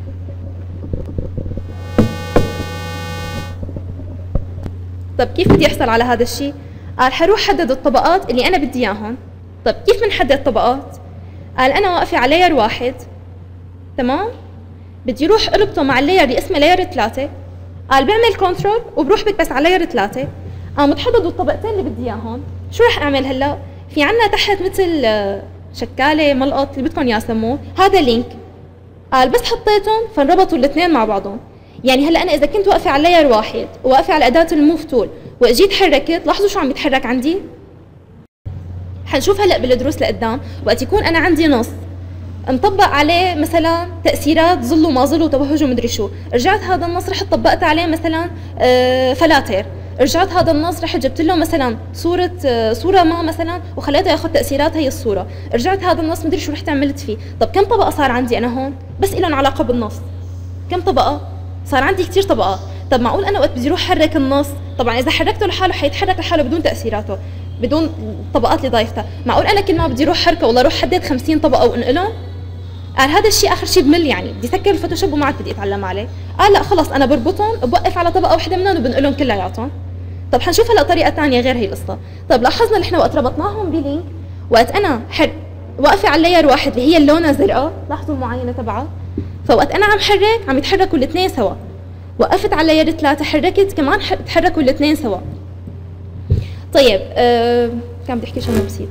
طيب كيف بدي احصل على هذا الشيء؟ قال حروح حدد الطبقات اللي انا بدي اياهم. طيب كيف بنحدد طبقات؟ قال انا واقفه على لاير واحد، تمام؟ بدي اروح اربطه مع اللاير اللي اسمه لاير ثلاثة. قال بعمل كنترول وبروح بكبس على لاير ثلاثة، قام تحددوا الطبقتين اللي بدي اياهم. شو رح اعمل هلا؟ في عندنا تحت مثل شكاله ملقط اللي بدكم اياه سموه، هذا لينك. قال بس حطيتهم فانربطوا الاثنين مع بعضهم. يعني هلا انا اذا كنت واقفه على لاير واحد وواقفه على اداه الموف تول واجيت حركت، لاحظوا شو عم يتحرك عندي؟ حنشوف هلا بالدروس لقدام وقت يكون انا عندي نص نطبق عليه مثلا تاثيرات ظل وما ظل وتوهج ومدري شو، رجعت هذا النص رحت طبقت عليه مثلا فلاتر، رجعت هذا النص رحت جبت له مثلا صوره صوره ما مثلا وخليته ياخذ تاثيرات هي الصوره، رجعت هذا النص مدري شو رحت عملت فيه. طب كم طبقه صار عندي انا هون؟ بس لهم علاقه بالنص. كم طبقه؟ صار عندي كثير طبقات. طب معقول انا وقت بدي اروح حرك النص، طبعا اذا حركته لحاله حيتحرك لحاله بدون تاثيراته، بدون الطبقات اللي ضايفتها. معقول انا كل ما بدي اروح حركه والله اروح حدد خمسين طبقه وانقلهم؟ قال هذا الشيء اخر شيء بمل، يعني بدي سكر الفوتوشوب وما عاد بدي اتعلم عليه. قال لا خلص انا بربطهم بوقف على طبقه واحده منهم وبنقلهم كلياتهم. طب حنشوف هلا طريقه ثانيه غير هي القصه. طب لاحظنا نحن وقت ربطناهم بلينك، وقت انا حر واقفه على اللاير واحد اللي هي اللونه زرقاء، لاحظوا المعاينه تبعها، فوقت انا عم حرك عم يتحركوا الاثنين سوا. وقفت على اللاير ثلاثه حركت كمان تحركوا الاثنين سوا. طيب أه... كان بدي احكي شغله نسيت.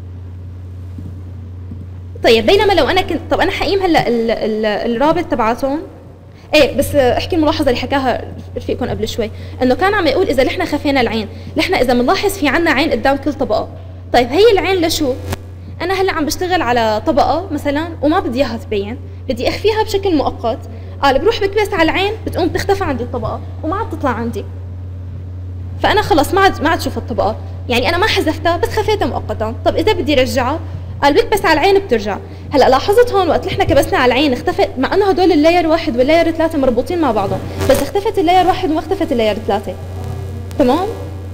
طيب بينما لو انا كنت، طب انا حقيم هلا ال... ال... الرابط تبعاتهم. ايه بس احكي الملاحظه اللي حكاها رفيقكم قبل شوي، انه كان عم يقول اذا نحن خفينا العين، نحن اذا بنلاحظ في عنا عين قدام كل طبقه. طيب هي العين لشو؟ انا هلا عم بشتغل على طبقه مثلا وما بدي اياها تبين، بدي اخفيها بشكل مؤقت. قال بروح بكبس على العين بتقوم تختفى عندي الطبقه وما عاد تطلع عندي. فانا خلص ما عاد ما عاد شوف الطبقه، يعني انا ما حذفتها بس خفيتها مؤقتا. طب اذا بدي رجعها، قال بكبس على العين بترجع. هلا لاحظت هون وقت نحن كبسنا على العين اختفت، مع انه هدول اللاير واحد واللاير ثلاثه مربوطين مع بعضهم، بس اختفت اللاير واحد وما اختفت اللاير ثلاثه. تمام؟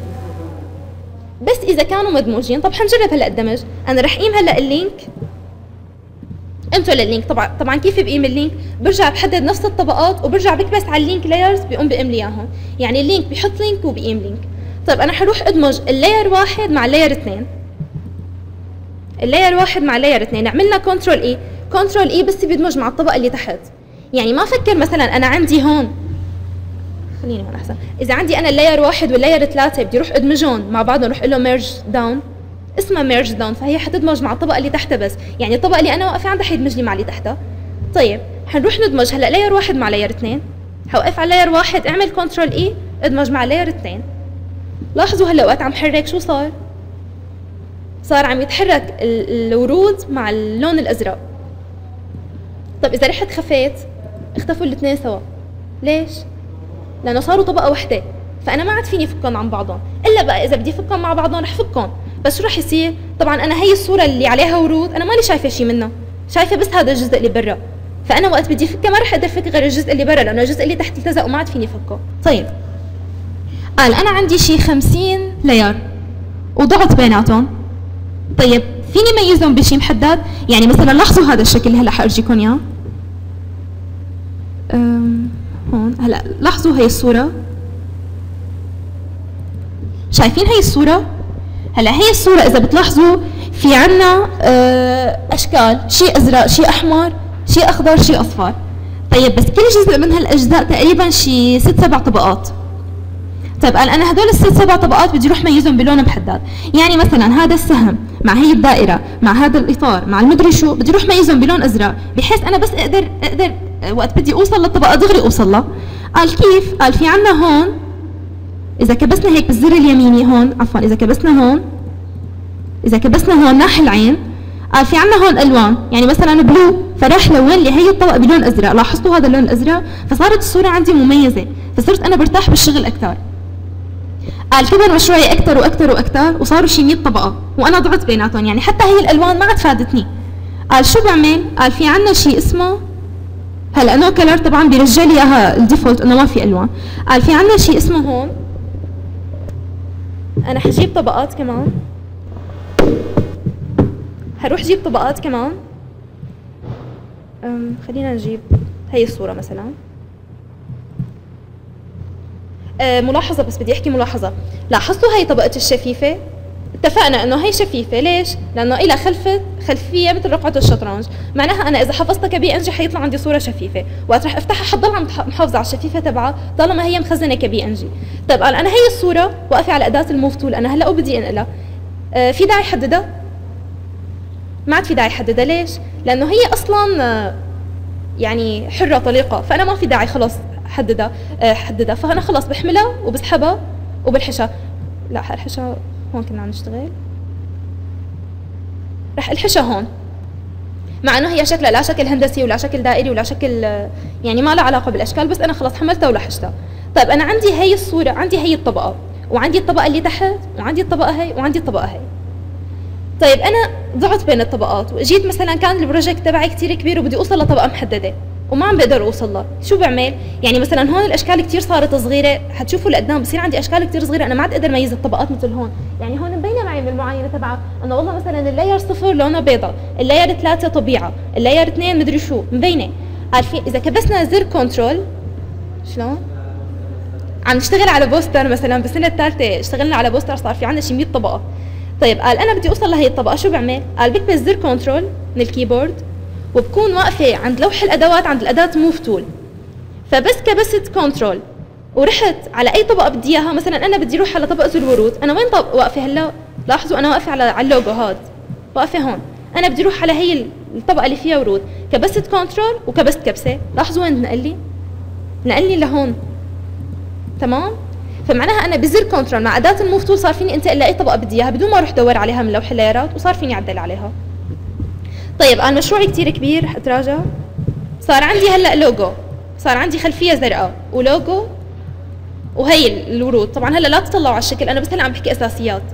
بس اذا كانوا مدموجين. طب حنجرب هلا الدمج، انا رح قيم هلا اللينك، انتوا لللينك طبعا طبعا كيف بقيم اللينك؟ برجع بحدد نفس الطبقات وبرجع بكبس على اللينك لايرز بيقوم بقيم لي اياهم، يعني اللينك بيحط لينك وبقيم لينك. طيب انا حروح ادمج اللاير واحد مع اللاير اثنين. اللاير واحد مع اللاير اثنين، عملنا كنترول اي، كنترول اي بس بيدمج مع الطبقه اللي تحت. يعني ما فكر مثلا انا عندي هون، خليني هون احسن، اذا عندي انا اللاير واحد واللاير ثلاثه بدي اروح ادمجهم مع بعضهم، اروح له ميرج داون، اسمها ميرج داون، فهي حتدمج مع الطبقه اللي تحتها بس، يعني الطبقه اللي انا واقفه عندها حيدمج لي مع اللي تحتها. طيب حنروح ندمج هلا لاير واحد مع لاير اثنين، حوقف على لاير واحد اعمل كنترول اي ادمج مع لاير اثنين. لاحظوا هلا وقت عم حرك شو صار؟ صار عم يتحرك الورود مع اللون الازرق. طب اذا رحت خفيت اختفوا الاثنين سوا. ليش؟ لانه صاروا طبقه وحده، فانا ما عاد فيني فكهم عن بعضهم، الا بقى اذا بدي فكهم مع بعضهم رح فكهم. بس شو رح يصير؟ طبعا انا هي الصوره اللي عليها ورود انا مالي شايفه شيء منها، شايفه بس هذا الجزء اللي برا، فانا وقت بدي فكها ما رح اقدر فك غير الجزء اللي برا، لانه الجزء اللي تحت التزق وما عاد فيني فكه. طيب قال انا عندي شيء خمسين لاير وضغط بيناتهم، طيب فيني ميزهم بشيء محدد؟ يعني مثلا لاحظوا هذا الشكل اللي هلا حارجيكم اياه. هون هلا لاحظوا هي الصورة، شايفين هي الصورة؟ هلا هي الصورة إذا بتلاحظوا في عنا أشكال، شيء أزرق، شيء أحمر، شيء أخضر، شيء أصفر. طيب بس كل جزء من هالأجزاء تقريبا شيء ست سبع طبقات. طيب قال أنا هدول الست سبع طبقات بدي أروح ميزهم بلون محدد، يعني مثلا هذا السهم مع هي الدائرة مع هذا الإطار مع المدري شو بدي أروح ميزهم بلون أزرق، بحيث أنا بس أقدر أقدر وقت بدي أوصل للطبقة دغري أوصل لها. قال كيف؟ قال في عنا هون إذا كبسنا هيك بالزر اليميني هون، عفوا إذا كبسنا هون، إذا كبسنا هون ناحي العين، قال في عنا هون ألوان، يعني مثلا بلو فراح لون لي هي الطبقة بلون أزرق، لاحظتوا هذا اللون الأزرق؟ فصارت الصورة عندي مميزة، فصرت أنا برتاح بالشغل أكثر. قال كبر مشروعي أكثر وأكثر وأكثر وصاروا شي مية طبقة وأنا ضعت بيناتهم، يعني حتى هي الألوان ما عاد فادتني. قال شو بعمل؟ قال في عنا شيء اسمه هلا نو كلر، طبعا بيرجع لي اياها الديفولت انه ما في الوان. قال في عندنا شيء اسمه هون، انا حجيب طبقات كمان، هروح جيب طبقات كمان. أم خلينا نجيب هي الصورة مثلا. أه ملاحظة، بس بدي احكي ملاحظة، لاحظتوا هي طبقة الشفيفة؟ اتفقنا انه هي شفيفه، ليش؟ لانه إلها خلفه خلفيه مثل رقعه الشطرنج، معناها انا اذا حفظتها كبي ان جي حيطلع عندي صوره شفيفه، وقت رح افتحها حتضل عم محافظه على الشفيفه تبعها طالما هي مخزنه كبي ان جي. طيب قال انا هي الصوره واقفه على اداه الموف تول، انا هلا وبدي انقلها، آه في داعي حددها؟ ما عاد في داعي حددها، ليش؟ لانه هي اصلا آه يعني حره طليقه، فانا ما في داعي خلص حددها آه حددها، فانا خلص بحملها وبسحبها وبالحشها. لا الحشها هون كنا عم نشتغل، رح الحشها هون، مع انه هي شكلها لا شكل هندسي ولا شكل دائري ولا شكل يعني ما لها علاقه بالاشكال، بس انا خلص حملتها ولحشتها. طيب انا عندي هي الصوره، عندي هي الطبقه، وعندي الطبقه اللي تحت، وعندي الطبقه هي، وعندي الطبقه هي. طيب انا ضعت بين الطبقات، واجيت مثلا كان البروجكت تبعي كثير كبير وبدي اوصل لطبقه محدده وما عم بقدر اوصل لها، شو بعمل؟ يعني مثلا هون الاشكال كثير صارت صغيره، حتشوفوا لقدام بصير عندي اشكال كثير صغيره، انا ما عاد اقدر اميز الطبقات مثل هون، يعني هون مبينه معي من المعاينه تبعها انه والله مثلا اللاير صفر لونها بيضاء، اللاير ثلاثه طبيعه، اللاير اثنين مدري شو، مبينه. قال في اذا كبسنا زر كنترول، شلون؟ عم نشتغل على بوستر مثلا بالسنه الثالثه اشتغلنا على بوستر صار في عندنا شي مية طبقه. طيب قال انا بدي اوصل لهي الطبقه، شو بعمل؟ قال بكبس زر كنترول من الكيبورد وبكون واقفه عند لوح الادوات عند الاداه موف تول، فبس كبست كنترول ورحت على اي طبقه بدي اياها، مثلا انا بدي اروح على طبقه الورود، انا وين طب واقفه هلا؟ لاحظوا انا واقفه على على اللوجو هاد، واقفه هون، انا بدي اروح على هي الطبقه اللي فيها ورود، كبست كنترول وكبست كبسه، لاحظوا وين نقل لي؟ نقل لي لهون، تمام؟ فمعناها انا بزر كنترول مع اداه الموف تول صار فيني انتقل لاي طبقه بدي اياها بدون ما اروح ادور عليها من لوح اللايرات، وصار فيني اعدل عليها. طيب انا مشروعي كثير كبير، رح اتراجع. صار عندي هلا لوجو، صار عندي خلفيه زرقاء ولوجو وهي الورود، طبعا هلا لا تطلعوا على الشكل، انا بس هلا عم بحكي اساسيات.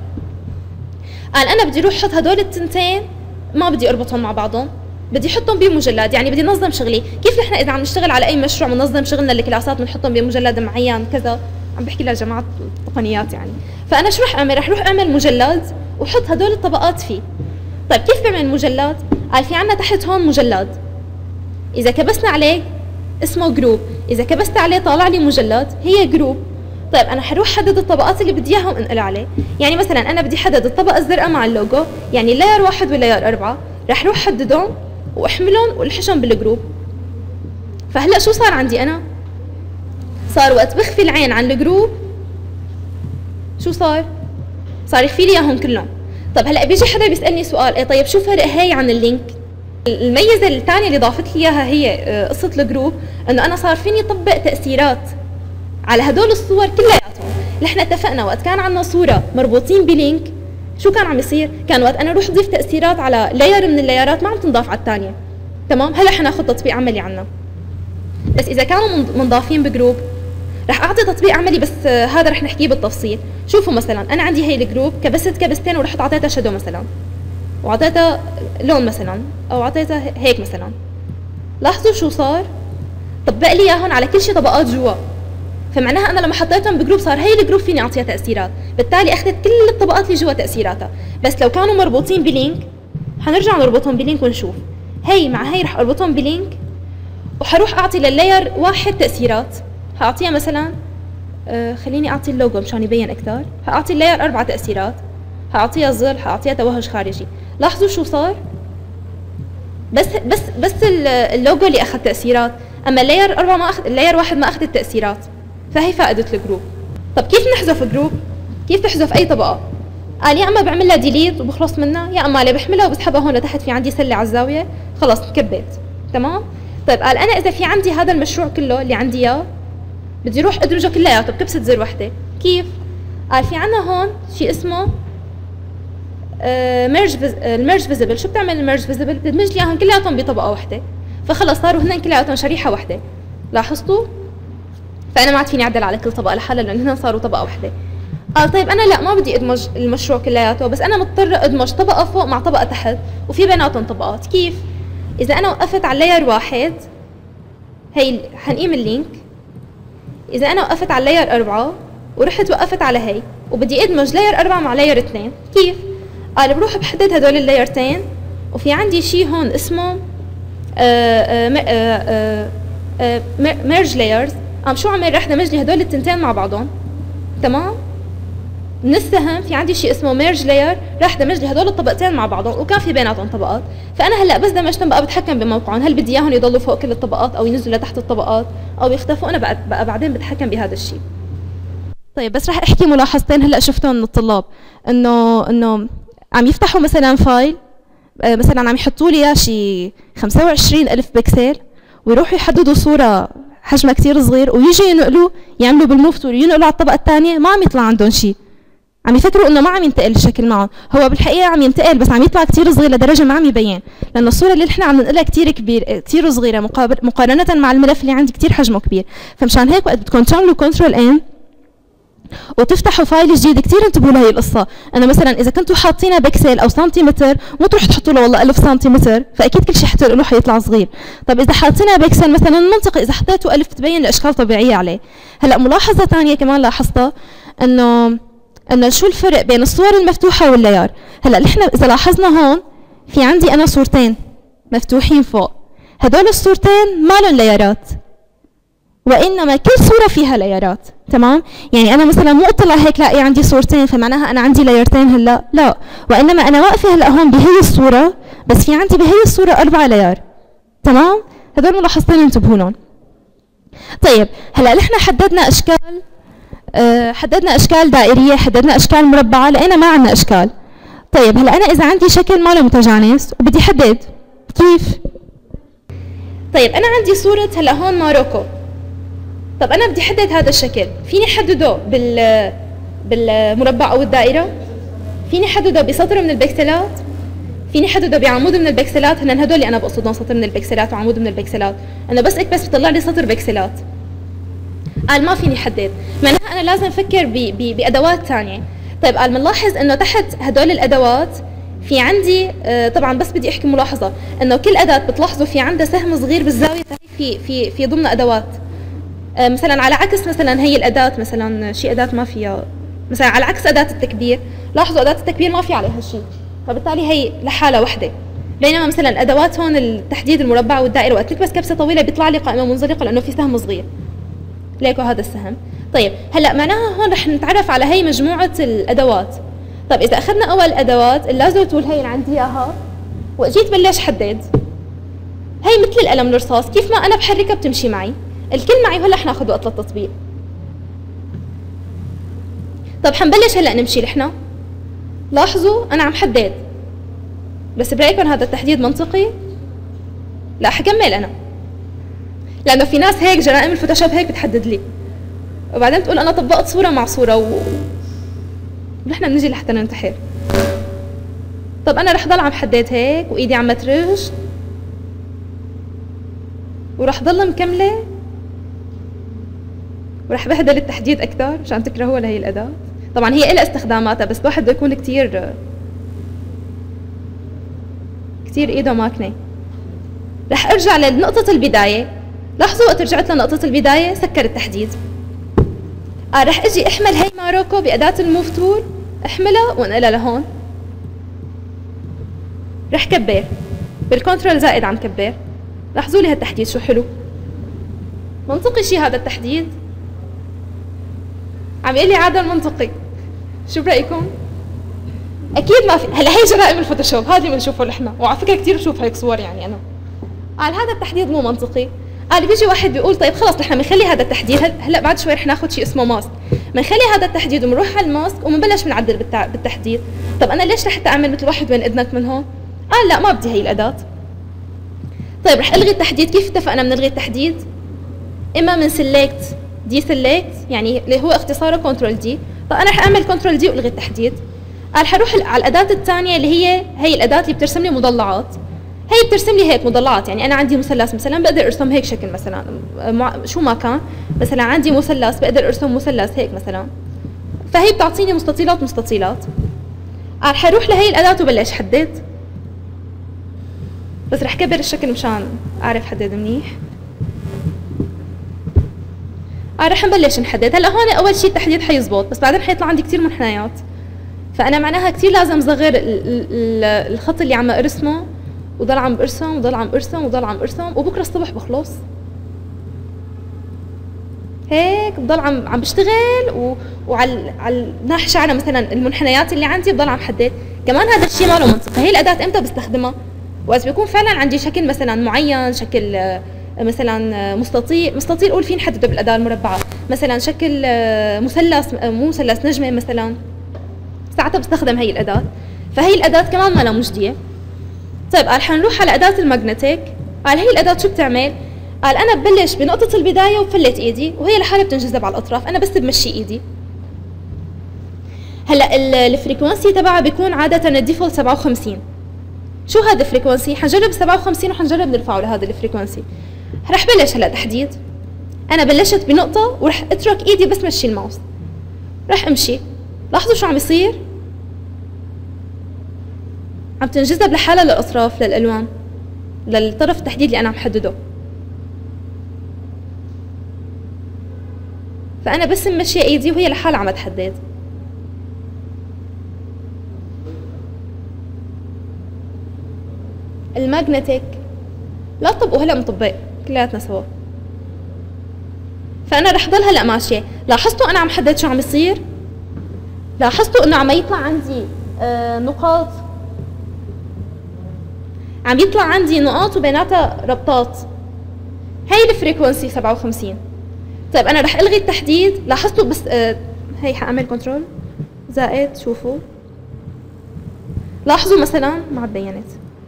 قال انا بدي اروح احط هدول التنتين، ما بدي اربطهم مع بعضهم، بدي احطهم بمجلد، يعني بدي انظم شغلي، كيف نحن اذا عم نشتغل على اي مشروع بننظم شغلنا الكلاسات بنحطهم بمجلد معين كذا، عم بحكي لجماعه التقنيات يعني. فانا شو رح اعمل؟ رح اروح اعمل مجلد واحط هدول الطبقات فيه. طيب كيف بعمل مجلد؟ قال في عندنا تحت هون مجلد، اذا كبسنا عليه اسمه جروب، اذا كبست عليه طالع لي مجلد هي جروب. طيب انا حروح حدد الطبقات اللي بدي اياها وانقل عليه، يعني مثلا انا بدي حدد الطبقه الزرقاء مع اللوجو، يعني لاير واحد ولاير اربعه، رح روح حددهم واحملهم والحشهم بالجروب. فهلا شو صار عندي انا؟ صار وقت بخفي العين عن الجروب شو صار؟ صار يخفي لي اياهم كلهم. طب هلا بيجي حدا بيسالني سؤال، ايه طيب شو فرق هي عن اللينك؟ الميزه الثانيه اللي ضافت لي اياها هي قصه الجروب، انه انا صار فيني طبق تاثيرات على هدول الصور كلياتهم. نحن اتفقنا وقت كان عندنا صوره مربوطين بلينك شو كان عم يصير؟ كان وقت انا اروح اضيف تاثيرات على لاير من اللايرات ما عم تنضاف على الثانيه. تمام؟ هلا حناخذ تطبيق عملي عنها. بس اذا كانوا منضافين بجروب رح اعطي تطبيق عملي بس هذا رح نحكيه بالتفصيل. شوفوا مثلا انا عندي هي الجروب كبست كبستين ورحت اعطيتها شادو مثلا، واعطيتها لون مثلا، او اعطيتها هيك مثلا. لاحظوا شو صار؟ طبق لي اياهم على كل شيء طبقات جوا، فمعناها انا لما حطيتهم بجروب صار هي الجروب فيني اعطيها تاثيرات، بالتالي اخذت كل الطبقات اللي جوا تاثيراتها. بس لو كانوا مربوطين بلينك حنرجع نربطهم بلينك ونشوف. هي مع هي رح اربطهم بلينك وحروح اعطي لللاير واحد تاثيرات. حاعطيها مثلا آه خليني اعطي اللوجو مشان يبين اكثر. حاعطي اللاير اربع تاثيرات، حاعطيها ظل، حاعطيها توهج خارجي. لاحظوا شو صار؟ بس بس بس اللوجو اللي اخذ تاثيرات، اما اللاير اربعه ما اخذ، اللاير واحد ما اخذ التاثيرات. فهي فائده الجروب. طب كيف نحذف جروب؟ كيف تحذف اي طبقه؟ قال يا اما بعمل لها ديليت وبخلص منها، يا اما اللي بحملها وبسحبها هون لتحت، في عندي سله على الزاويه خلص كبيت. تمام؟ طيب قال انا اذا في عندي هذا المشروع كله اللي عندي اياه بدي اروح ادرجه كلياته بكبسه زر وحده. كيف؟ قال في عندنا هون شيء اسمه ميرج الميرج فيزبل. شو بتعمل الميرج فيزبل؟ بتدمج لي اياهم كلياتهم بطبقه وحده، فخلص صاروا هن كلياتهم شريحه وحده. لاحظتوا؟ فانا ما عاد فيني اعدل على كل طبقه لحالها لان هن صاروا طبقه وحده. قال طيب انا لا ما بدي ادمج المشروع كلياته، بس انا مضطره ادمج طبقه فوق مع طبقه تحت وفي بيناتهم طبقات. كيف؟ اذا انا وقفت على اللاير واحد، هي حنقيم اللينك، اذا انا وقفت على اللاير اربعه ورحت وقفت على هي وبدي ادمج لاير اربعه مع لاير اثنين، كيف؟ قال بروح بحدد هدول اللايرتين، وفي عندي شيء هون اسمه ميرج لايرز. قام شو عمل؟ رح دمج لي هدول التنتين مع بعضهم. تمام؟ من السهم في عندي شيء اسمه ميرج لاير، راح دمج لي هدول الطبقتين مع بعضهم وكان في بيناتهم طبقات. فانا هلا بس دمجتهم بقى بتحكم بموقعهم، هل بدي اياهم يضلوا فوق كل الطبقات او ينزلوا لتحت الطبقات او يختفوا، انا بقى, بقى بعدين بتحكم بهذا الشيء. طيب بس رح احكي ملاحظتين هلا شفتهم من الطلاب، انه انه عم يفتحوا مثلا فايل مثلا عم يحطوا لي اياه شي خمسة وعشرين ألف بكسل ويروحوا يحددوا صوره حجمها كثير صغير ويجي ينقلوا يعملوا بالموف تول ينقلوا على الطبقه الثانيه، ما عم يطلع عندهم شيء. عم يفكروا انه ما عم ينتقل الشكل معهم، هو بالحقيقه عم ينتقل بس عم يطلع كثير صغير لدرجه ما عم يبين، لانه الصوره اللي نحن عم ننقلها كثير كبير كثير صغيره مقارنه مع الملف اللي عندي كثير حجمه كبير. فمشان هيك وقت بدكم تعملوا كنترول ان وتفتحوا فايل جديد كثير انتبهوا لهي القصه، انه مثلا اذا كنتوا حاطينها بكسل او سنتيمتر مو تروحوا تحطوا له والله ألف سنتيمتر، فاكيد كل شيء حتنقلوه حيطلع صغير. طب اذا حاطينها بكسل مثلا منطقي، اذا حطيتوا ألف تبين الاشكال طبيعيه عليه. هلا ملاحظه ثانيه كمان لاحظتها، انه انه شو الفرق بين الصور المفتوحه واللاير. هلا نحن اذا لاحظنا هون في عندي انا صورتين مفتوحين فوق، هدول الصورتين ما لهم لايرات، وانما كل صوره فيها لايرات. تمام؟ يعني انا مثلا مو اطلع هيك لاقي عندي صورتين فمعناها انا عندي لايرتين هلا، لا، وانما انا واقفه هلا هون بهي الصوره بس في عندي بهي الصوره اربع لاير. تمام؟ هدول ملاحظتين انتبهوا لهم. طيب هلا نحن حددنا اشكال، أه حددنا اشكال دائريه، حددنا اشكال مربعه، لقينا ما عندنا اشكال. طيب هلا انا اذا عندي شكل ما له متجانس وبدي احدد كيف؟ طيب انا عندي صوره هلا هون ماروكو، طب انا بدي احدد هذا الشكل، فيني احدده بال بالمربع او الدائره؟ فيني احدده بسطر من البكسلات؟ فيني احدده بعمود من البكسلات؟ هن هدول اللي انا بقصدهم، سطر من البكسلات وعمود من البكسلات. انا بس اكبس بيطلع لي سطر بكسلات. قال ما فيني احدد، معناها انا لازم افكر بادوات ثانيه. طيب قال بنلاحظ انه تحت هدول الادوات في عندي آه طبعا بس بدي احكي ملاحظه، انه كل اداه بتلاحظوا في عندها سهم صغير بالزاويه في في في ضمن ادوات. آه مثلا على عكس مثلا هي الاداه مثلا شيء اداه ما فيها، مثلا على عكس اداه التكبير، لاحظوا اداه التكبير ما في عليها شيء، فبالتالي هي لحالها وحده. بينما مثلا الادوات هون التحديد المربع والدائره وقت بس كبسه طويله بيطلع لي قائمه منزلقه لانه في سهم صغير. ليكو هذا السهم. طيب هلا معناها هون رح نتعرف على هي مجموعه الادوات. طيب اذا اخذنا اول ادوات اللازو تول هي اللي عندي اياها واجيت بلش حدد، هي مثل القلم الرصاص، كيف ما انا بحركها بتمشي معي، الكل معي. وهلا حناخذ وقت للتطبيق. طب حنبلش هلا نمشي نحن. لاحظوا انا عم حدد، بس برايكم هذا التحديد منطقي؟ لا حكمل انا، لانه في ناس هيك جرائم الفوتوشوب هيك بتحدد لي وبعدين بتقول انا طبقت صوره مع صوره و... ونحن بنجي لحتى ننتحر. طب انا رح ضل عم حدد هيك وايدي عم ترج ورح ضل مكمله ورح بهدل التحديد اكثر مشان تكرهوا لهي الاداه. طبعا هي لها استخداماتها بس الواحد بده يكون كثير كثير ايده ماكنه. رح ارجع لنقطه البدايه. لاحظوا وقت رجعت لنقطه البدايه سكر التحديد. آه رح اجي احمل هي ماروكو باداه الموف تول، احملها وانقلها لهون. رح كبر بالكنترول زائد عم كبر. لاحظوا لي هالتحديد شو حلو، منطقي شي هذا التحديد؟ عم يقول لي عادل منطقي. شو برايكم؟ اكيد ما في. هلا هي جرائم الفوتوشوب هذه بنشوفه نحن، وعلى فكره كثير بشوف هيك صور يعني انا. قال هذا التحديد مو منطقي. قال بيجي واحد بيقول طيب خلص نحن بنخلي هذا التحديد، هلا بعد شوي رح ناخذ شيء اسمه ماسك، بنخلي هذا التحديد وبنروح على الماسك وبنبلش بنعدل بالتحديد. طب انا ليش رح اعمل مثل واحد وين اذنك من هون؟ قال لا ما بدي هي الاداه. طيب رح الغي التحديد. كيف اتفقنا بنلغي التحديد؟ اما من سيلكت دي سيلكت يعني اللي هو اختصاره كنترول دي. طب انا رح اعمل كنترول دي والغي التحديد. قال حروح على الاداه الثانيه اللي هي هي الاداه اللي بترسم لي مضلعات. هي بترسم لي هيك مضلعات، يعني انا عندي مثلث مثلا بقدر ارسم هيك شكل مثلا شو ما كان، مثلا عندي مثلث بقدر ارسم مثلث هيك مثلا، فهي بتعطيني مستطيلات مستطيلات. قال حروح لهي الاداه وبلش حدد، بس رح كبر الشكل مشان اعرف حدد منيح. قال رح نبلش نحدد. هلا هون اول شيء التحديد حيزبط، بس بعدين حيطلع عندي كثير منحنيات، فانا معناها كثير لازم صغر الخط اللي عم ارسمه، وضل عم برسم وضل عم برسم وضل عم برسم، وبكره الصبح بخلص هيك بضل عم عم بشتغل و... وعلى على ناح شعره مثلا المنحنيات اللي عندي بضل عم حدد. كمان هذا الشيء ما له منطق. هي الاداه امتى بستخدمها؟ وقت بيكون فعلا عندي شكل مثلا معين، شكل مثلا مستطيل مستطيل قول فيه نحدده بالاداه المربعه، مثلا شكل مثلث مو مثلث نجمه مثلا، ساعتها بستخدم هي الاداه. فهي الاداه كمان ما لها مجديه. طيب قال حنروح على اداه الماجنتيك. قال هي الاداه شو بتعمل؟ قال انا ببلش بنقطه البدايه وبفلت ايدي وهي لحالها بتنجذب على الاطراف، انا بس بمشي ايدي. هلا الفريكونسي تبعها بيكون عاده الديفولت سبعة وخمسين. شو هذا الفريكونسي؟ حنجرب سبعة وخمسين وحنجرب نرفعه لهذا الفريكونسي. رح بلش هلا تحديد. انا بلشت بنقطه ورح اترك ايدي بس مشي الماوس، رح امشي. لاحظوا شو عم يصير؟ عم تنجذب لحالها للاطراف للالوان، للطرف التحديد اللي انا عم حدده. فانا بس ممشيه ايدي وهي لحالها عم تحدد. الماجنتيك لا تطبقوا هلا مطبق كلياتنا سوا. فانا رح ضل هلا ماشيه. لاحظتوا انا عم حدد شو عم يصير؟ لاحظتوا انه عم يطلع عندي آه نقاط، عم يطلع عندي نقاط وبيناتها ربطات. هي الفريكونسي سبعة وخمسين. طيب انا رح الغي التحديد. لاحظتوا بس آه هي حاعمل كنترول زائد. شوفوا لاحظوا مثلا ما عاد بينت.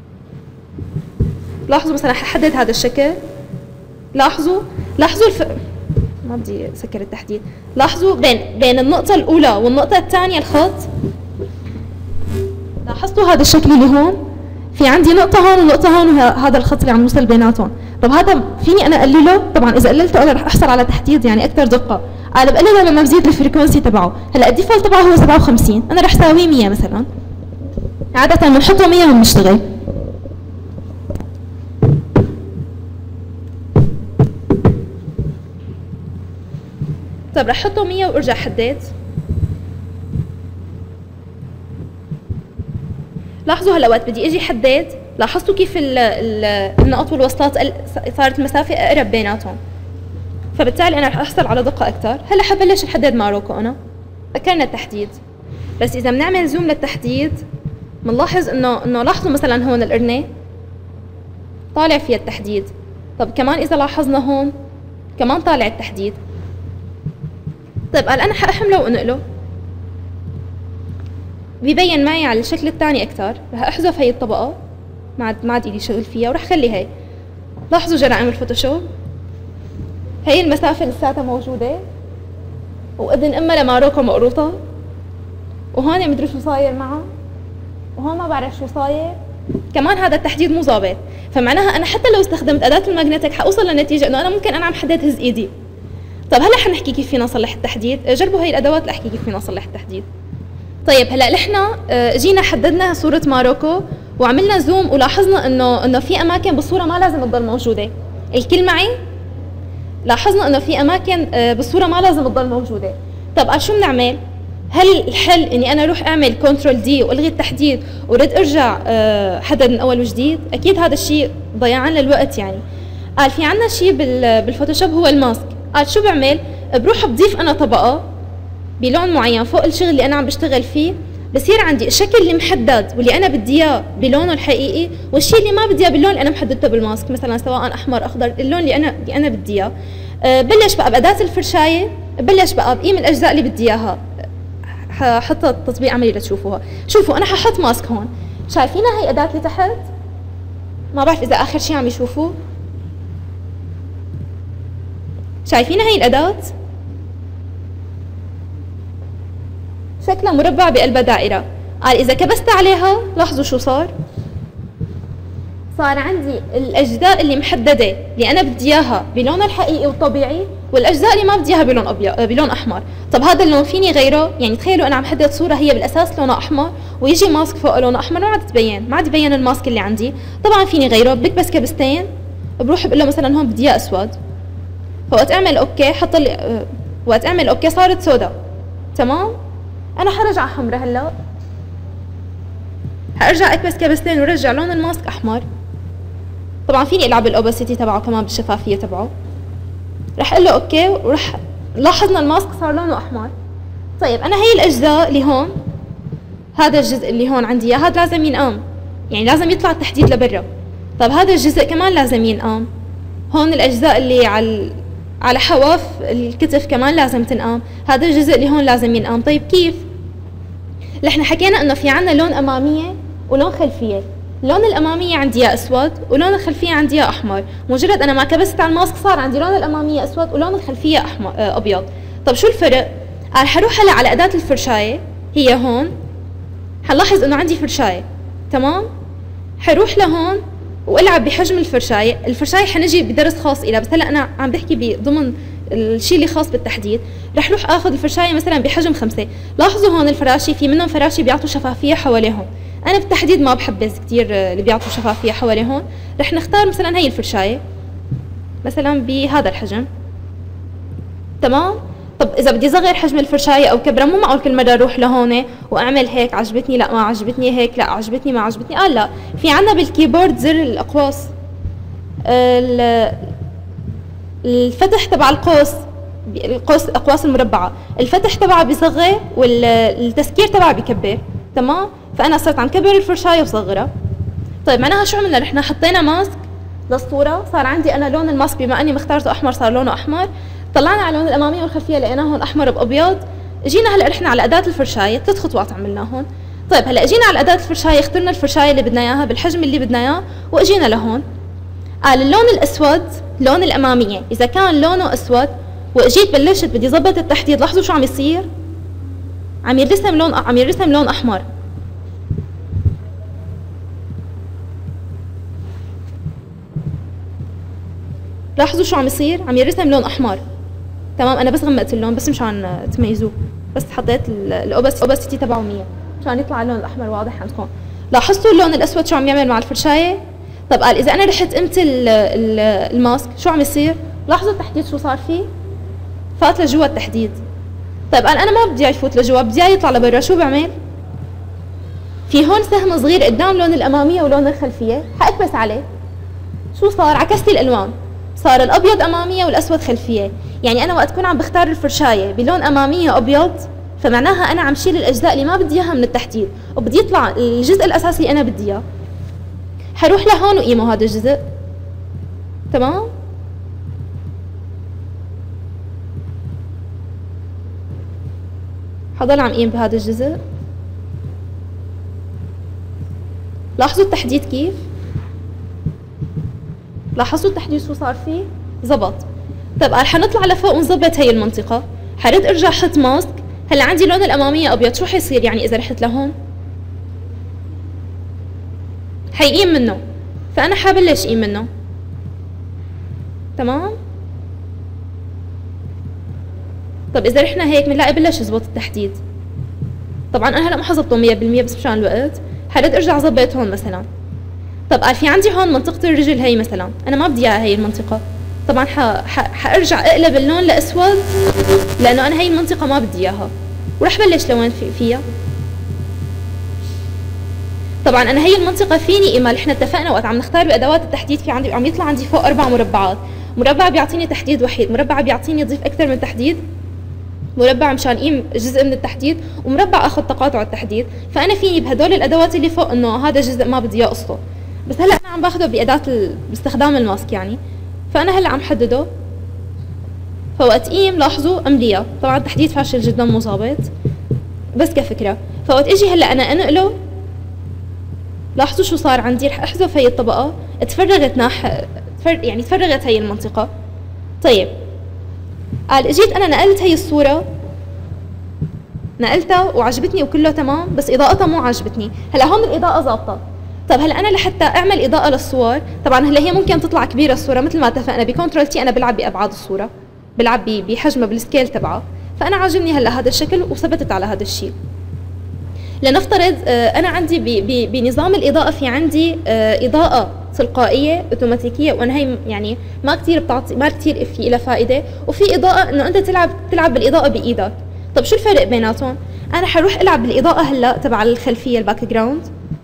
لاحظوا مثلا ححدد هذا الشكل. لاحظوا لاحظوا الف... ما بدي اسكر التحديد. لاحظوا بين بين النقطة الأولى والنقطة الثانية الخط. لاحظتوا هذا الشكل اللي هون؟ في عندي نقطة هون ونقطة هون وهذا الخط اللي عم يوصل بيناتهم. طب هذا فيني أنا أقلله؟ طبعا إذا قللته أنا رح أحصل على تحديد يعني أكثر دقة. أنا بقلله لما بزيد الفريكونسي تبعه. هلا الديفولت تبعه هو سبعة وخمسين، أنا رح ساويه مية مثلا. عادة بنحطه مية وبنشتغل. طب رح احطه مية وارجع حدد. لاحظوا هلا وقت بدي اجي حدد، لاحظتوا كيف ال ال النقط والوصلات صارت المسافه اقرب بيناتهم، فبالتالي انا رح احصل على دقه اكثر. هلا حبلش نحدد ماروكو. انا ذكرنا التحديد، بس اذا بنعمل زوم للتحديد بنلاحظ انه انه لاحظوا مثلا هون القرنه طالع فيها التحديد. طب كمان اذا لاحظنا هون كمان طالع التحديد. طيب قال انا حاحمله وانقله، بيبين معي على الشكل الثاني اكثر. رح احذف هي الطبقه، ما عاد ما عاد ايدي شغل فيها، ورح خلي هي. لاحظوا جرائم الفوتوشوب، هي المسافه لساتها موجوده، واذن امها لماروكو مقروطه، وهون مدري شو صاير معها، وهون ما بعرف شو صاير. كمان هذا التحديد مو ظابط، فمعناها انا حتى لو استخدمت اداه الماجنتيك حاوصل للنتيجه انه انا ممكن انا عم حدد هز ايدي. طب هلا حنحكي كيف فينا نصلح التحديد. جربوا هي الادوات لاحكي كيف فينا نصلح التحديد. طيب هلا نحن جينا حددنا صوره ماروكو وعملنا زوم ولاحظنا انه انه في اماكن بالصوره ما لازم تضل موجوده. الكل معي؟ لاحظنا انه في اماكن بالصوره ما لازم تضل موجوده. طب قال شو بنعمل؟ هل الحل اني انا اروح اعمل كنترول دي والغي التحديد ورد ارجع حدد من اول وجديد؟ اكيد هذا الشيء ضيعان للوقت يعني. قال في عندنا شيء بالفوتوشوب هو الماسك. قال شو بعمل؟ بروح بضيف انا طبقه بلون معين فوق الشغل اللي انا عم بشتغل فيه، بصير عندي الشكل اللي محدد واللي انا بدي اياه بلونه الحقيقي، والشيء اللي ما بدي اياه باللون اللي انا محددته بالماسك، مثلا سواء احمر اخضر، اللون اللي انا اللي انا بدي اياه. أه بلش بقى باداه الفرشايه، بلش بقى بقيم الاجزاء اللي بدي اياها. ححط التطبيق عملي لتشوفوها. شوفوا انا ححط ماسك هون، شايفينها هي اداه اللي تحت؟ ما بعرف اذا اخر شيء عم يشوفوه. شايفينها هي الاداه؟ شكلها مربع بقلبها دائرة. قال إذا كبست عليها لاحظوا شو صار؟ صار عندي الأجزاء اللي محددة اللي أنا بدي إياها بلونها الحقيقي والطبيعي، والأجزاء اللي ما بدي إياها بلون أبيض بلون أحمر. طب هذا اللون فيني غيره؟ يعني تخيلوا أنا عم حدد صورة هي بالأساس لونها أحمر ويجي ماسك فوق لونه أحمر، ما عاد تبين، ما عاد يبين الماسك اللي عندي. طبعا فيني غيره، بكبس كبستين بروح بقول له مثلا هون بدي إياه أسود، فوقت أعمل أوكي حط لي، وقت أعمل أوكي صارت سودا. تمام؟ انا حرجع حمرا. هلا حارجع اكبس كبستين ورجع لون الماسك احمر. طبعا فيني العب الاوباسيتي تبعه كمان بالشفافيه تبعه. رح اقول له اوكي ورح لاحظنا الماسك صار لونه احمر. طيب انا هي الاجزاء اللي هون، هذا الجزء اللي هون عندي اياه هذا لازم ينقام، يعني لازم يطلع التحديد لبرا. طيب هذا الجزء كمان لازم ينقام. هون الاجزاء اللي على على حواف الكتف كمان لازم تنقام. هذا الجزء اللي هون لازم ينقام. طيب كيف؟ نحن حكينا انه في عنا لون اماميه ولون خلفيه. لون الاماميه عندي اياه اسود ولون الخلفيه عندي اياه احمر. مجرد انا ما كبست على الماسك صار عندي لون الاماميه اسود ولون الخلفيه احمر آه ابيض. طب شو الفرق؟ قال حروح هلا على اداه الفرشايه هي هون، حنلاحظ انه عندي فرشايه. تمام؟ حروح لهون والعب بحجم الفرشايه. الفرشايه حنجي بدرس خاص إلها، بس هلا انا عم بحكي بضمن الشيء اللي خاص بالتحديد. رح روح اخذ الفرشايه مثلا بحجم خمسة. لاحظوا هون الفراشي في منهم فراشي بيعطوا شفافيه حواليهم. انا بالتحديد ما بحبذ كثير اللي بيعطوا شفافيه حواليهم. رح نختار مثلا هي الفرشايه مثلا بهذا الحجم. تمام؟ طب اذا بدي صغر حجم الفرشايه او كبرها، مو معقول كل مره اروح لهون واعمل هيك عجبتني لا ما عجبتني، هيك لا عجبتني ما عجبتني. قال لا، في عندنا بالكيبورد زر الاقواس، الفتح تبع القوس، القوس الاقواس المربعه، الفتح تبعها بيصغر والتسكير تبعها بيكبر. تمام؟ فانا صرت عم كبر الفرشايه وصغرها. طيب معناها شو عملنا؟ نحن حطينا ماسك للصوره، صار عندي انا لون الماسك بما اني مختارته احمر صار لونه احمر. طلعنا على لون الاماميه والخلفيه لقيناه هون احمر بابيض. اجينا هلا رحنا على اداه الفرشايه، ثلاث خطوات عملناهم. طيب هلا اجينا على اداه الفرشايه، اخترنا الفرشايه اللي بدنا اياها بالحجم اللي بدنا اياه واجينا لهون. قال اللون الاسود لون الاماميه، اذا كان لونه اسود واجيت بلشت بدي ظبط التحديد، لاحظوا شو عم يصير؟ عم يرسم لون عم يرسم لون احمر. لاحظوا شو عم يصير؟ عم يرسم لون احمر. تمام؟ انا بس غمقت اللون بس مشان تميزوه، بس حطيت الاوباسيتي تبعه مية مشان يطلع اللون الاحمر واضح عندكم. لاحظتوا اللون الاسود شو عم يعمل مع الفرشايه؟ طب قال اذا انا رحت قمت الماسك شو عم يصير؟ لاحظوا التحديد شو صار فيه؟ فات لجوا التحديد. طيب قال انا ما بدي يفوت لجوا، بدي يطلع لبرا، شو بعمل؟ في هون سهم صغير قدام لون الاماميه ولون الخلفيه، حاكبس عليه. شو صار؟ عكست الالوان، صار الابيض اماميه والاسود خلفيه. يعني انا وقت كون عم بختار الفرشايه بلون اماميه ابيض، فمعناها انا عم شيل الاجزاء اللي ما بدي اياها من التحديد وبدي يطلع الجزء الاساسي اللي انا بدي اياه. حروح لهون وقيمه هذا الجزء. تمام؟ حضل عم قيم بهذا الجزء. لاحظوا التحديد كيف؟ لاحظوا التحديد شو صار فيه؟ زبط. طيب قال حنطلع لفوق ونظبط هي المنطقة، حرد ارجع احط ماسك. هلا عندي لون الامامية ابيض، شو حيصير يعني اذا رحت لهون؟ حيقيم منه، فانا حبلش قيم منه. تمام؟ طب اذا رحنا هيك بنلاقي بلش يزبط التحديد. طبعا انا هلا ما حظبطه مية بالمية بس مشان الوقت حرد ارجع ظبط هون مثلا. طب قال في عندي هون منطقة الرجل هي مثلا، انا ما بدي اياها هي المنطقة. طبعا ح... ح... حارجع اقلب اللون لاسود لانه انا هي المنطقة ما بدي اياها، ورح بلش لون في... فيها. طبعا انا هي المنطقة فيني ايميل، احنا اتفقنا وقت عم نختار بادوات التحديد في عندي عم يطلع عندي فوق اربع مربعات، مربع بيعطيني تحديد وحيد، مربع بيعطيني ضيف اكثر من تحديد، مربع مشان قيم جزء من التحديد، ومربع اخذ تقاطع التحديد. فانا فيني بهدول الادوات اللي فوق انه هذا جزء ما بدي اياه قصته، بس هلا انا عم باخذه باداه ال... باستخدام الماسك يعني. فانا هلا عم حدده، فوقت قيم لاحظوا امليه، طبعا التحديد فاشل جدا مو ظابط بس كفكره. فوقت اجي هلا انا انقله، لاحظوا شو صار عندي، رح احذف هي الطبقه، تفرغت ناح تفر... يعني تفرغت هي المنطقه. طيب قال اجيت انا نقلت هي الصوره، نقلتها وعجبتني وكله تمام، بس اضاءتها مو عجبتني. هلا هون الاضاءه ظابطه. طب هلا انا لحتى اعمل اضاءه للصور، طبعا هلا هي ممكن تطلع كبيره الصوره مثل ما اتفقنا بكنترول تي، انا بلعب بابعاد الصوره، بلعب بحجمها بالسكيل تبعها. فانا عاجبني هلا هذا الشكل وثبتت على هذا الشيء. لنفترض انا عندي بنظام الاضاءه في عندي اضاءه تلقائيه اوتوماتيكيه، وانا هي يعني ما كثير بتعطي ما كثير في لها فائده، وفي اضاءه انه انت تلعب تلعب بالاضاءه بايدك. طب شو الفرق بيناتهم؟ انا حروح العب بالاضاءه هلا تبع الخلفيه الباك جراوند،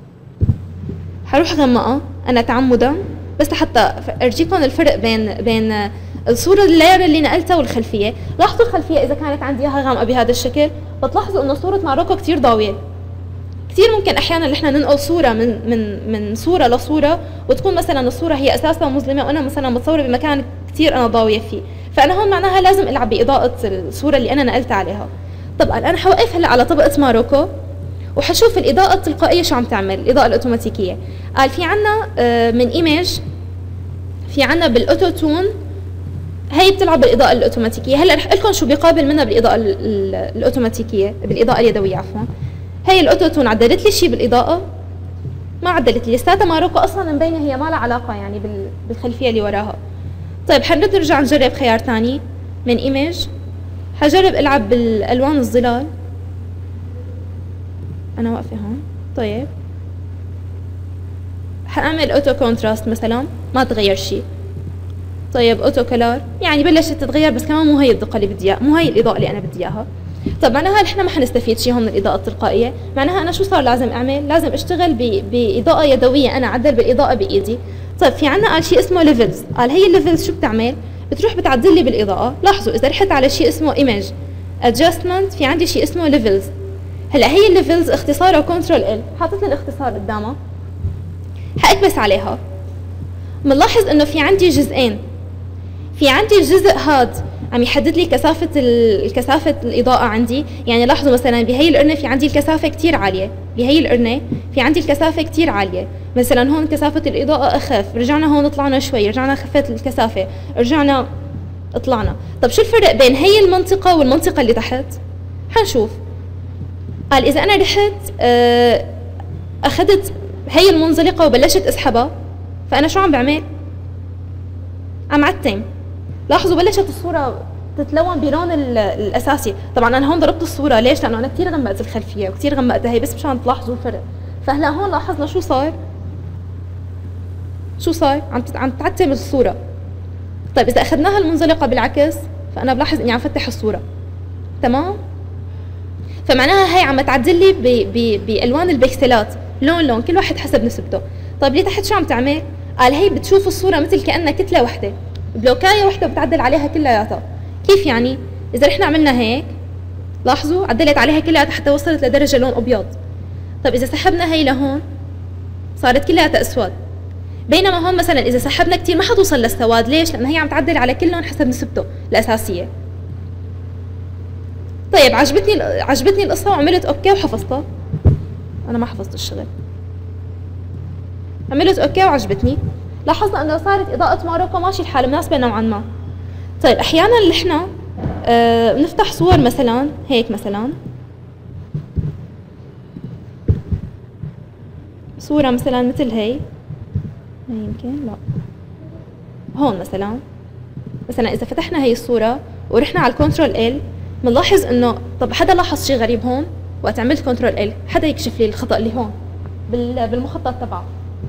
حروح غمقها انا تعمدا بس لحتى ارجيكم الفرق بين بين الصوره اللاير اللي نقلتها والخلفيه. لاحظوا الخلفيه اذا كانت عندي اياها غامقه بهذا الشكل، بتلاحظوا انه صوره ماروكو كثير ضاويه. كثير ممكن احيانا نحن ننقل صوره من من من صوره لصوره، وتكون مثلا الصوره هي اساسا مظلمه وانا مثلا متصوره بمكان كثير انا ضاويه فيه، فانا هون معناها لازم العب باضاءه الصوره اللي انا نقلت عليها. طبعا انا حوقف هلا على طبقه ماروكو وحشوف الاضاءه التلقائيه شو عم تعمل، الاضاءه الاوتوماتيكيه. قال في عنا من ايمج، في عنا بالاوتو تون، هي بتلعب بالاضاءه الاوتوماتيكيه. هلا رح لكم شو بيقابل منها بالاضاءه الاوتوماتيكيه، بالاضاءه اليدويه عفوا. هي الاوتو تون عدلت لي شيء بالاضاءه؟ ما عدلت لي، لساتها ماروكو اصلا مبينه هي ما لها علاقه يعني بالخلفيه اللي وراها. طيب حنرد نرجع نجرب خيار ثاني من ايمج، حجرب العب بالالوان الظلال، انا واقفه هون. طيب حاعمل اوتو كونتراست مثلا، ما تغير شيء. طيب اوتو كلر، يعني بلشت تتغير بس كمان مو هي الدقه اللي بدي اياها، مو هي الاضاءه اللي انا بدي اياها. طب معناها نحن ما حنستفيد شيء هون من الاضاءه التلقائيه، معناها انا شو صار لازم اعمل؟ لازم اشتغل باضاءه يدويه، انا اعدل بالاضاءه بايدي. طيب في عنا قال شيء اسمه ليفلز، قال هي الليفلز شو بتعمل؟ بتروح بتعدل لي بالاضاءه. لاحظوا اذا رحت على شيء اسمه ايمج ادجستمنت، في عندي شيء اسمه ليفلز. هلا هي الليفلز اختصارها كنترول ال، حاطط لي الاختصار قدامها، حاكبس عليها. بنلاحظ انه في عندي جزئين، في عندي الجزء هاد عم يحدد لي كثافة الكثافة الإضاءة عندي، يعني لاحظوا مثلا بهي القرنة في عندي الكثافة كثير عالية، بهي القرنة في عندي الكثافة كثير عالية، مثلا هون كثافة الإضاءة أخف، رجعنا هون طلعنا شوي، رجعنا خفت الكثافة، رجعنا طلعنا. طب شو الفرق بين هي المنطقة والمنطقة اللي تحت؟ حنشوف. قال إذا أنا رحت أخذت هي المنزلقة وبلشت أسحبها، فأنا شو عم بعمل؟ عم عتم. لاحظوا بلشت الصورة تتلون بلون الأساسي. طبعا أنا هون ضربت الصورة ليش؟ لأنه أنا كثير غمقت الخلفية وكثير غمقتها هي، بس مشان تلاحظوا الفرق. فهلا هون لاحظنا شو صار؟ شو صار؟ عم عم تعتم الصورة. طيب إذا أخذناها المنزلقة بالعكس، فأنا بلاحظ إني عم فتح الصورة. تمام؟ فمعناها هي عم تعدل لي بألوان البكسلات، لون لون، كل واحد حسب نسبته. طيب اللي تحت شو عم تعمل؟ قال هي بتشوف الصورة مثل كأنها كتلة وحدة، بلوكاية وحدة بتعدل عليها كلياتها. كيف يعني؟ إذا رحنا عملنا هيك، لاحظوا عدلت عليها كلياتها حتى وصلت لدرجة لون أبيض. طيب إذا سحبنا هي لهون، صارت كلياتها أسود. بينما هون مثلا إذا سحبنا كتير ما حتوصل للسواد، ليش؟ لأن هي عم تعدل على كل لون حسب نسبته الأساسية. طيب عجبتني عجبتني القصة وعملت أوكي وحفظتها. أنا ما حفظت الشغل. عملت أوكي وعجبتني. لاحظنا انه صارت اضاءة ماروكو ماشي الحال مناسبة نوعا ما. طيب احيانا نحن آه بنفتح صور مثلا هيك، مثلا صورة مثلا مثل هي، يمكن لا هون مثلا، مثلا اذا فتحنا هي الصورة ورحنا على الكنترول ال، بنلاحظ انه طب حدا لاحظ شيء غريب هون؟ وقت عملت كنترول ال حدا يكشف لي الخطا اللي هون بالمخطط تبعه.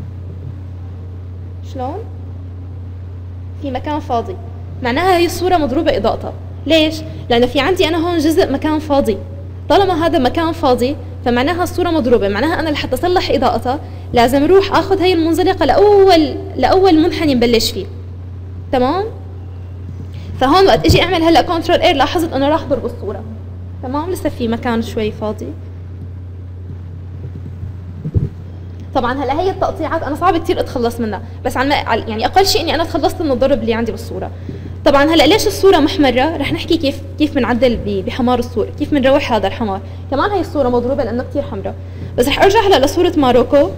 شلون؟ في مكان فاضي، معناها هي الصوره مضروبه اضاءتها. ليش؟ لانه في عندي انا هون جزء مكان فاضي، طالما هذا مكان فاضي فمعناها الصوره مضروبه، معناها انا لحتى اصلح اضاءتها لازم اروح اخذ هي المنزلقه لاول لاول منحني نبلش فيه. تمام؟ فهون وقت اجي اعمل هلا كنترول اير لاحظت انه راح ضرب الصوره. تمام؟ لسه في مكان شوي فاضي. طبعا هلا هي التقطيعات انا صعب كثير اتخلص منها، بس عن يعني اقل شيء اني انا تخلصت من الضرب اللي عندي بالصوره. طبعا هلا ليش الصوره محمره؟ رح نحكي كيف كيف بنعدل بحمار الصوره، كيف بنروح هذا الحمار. كمان هي الصوره مضروبه لانه كثير حمراء. بس رح ارجع هلا لصوره ماروكو.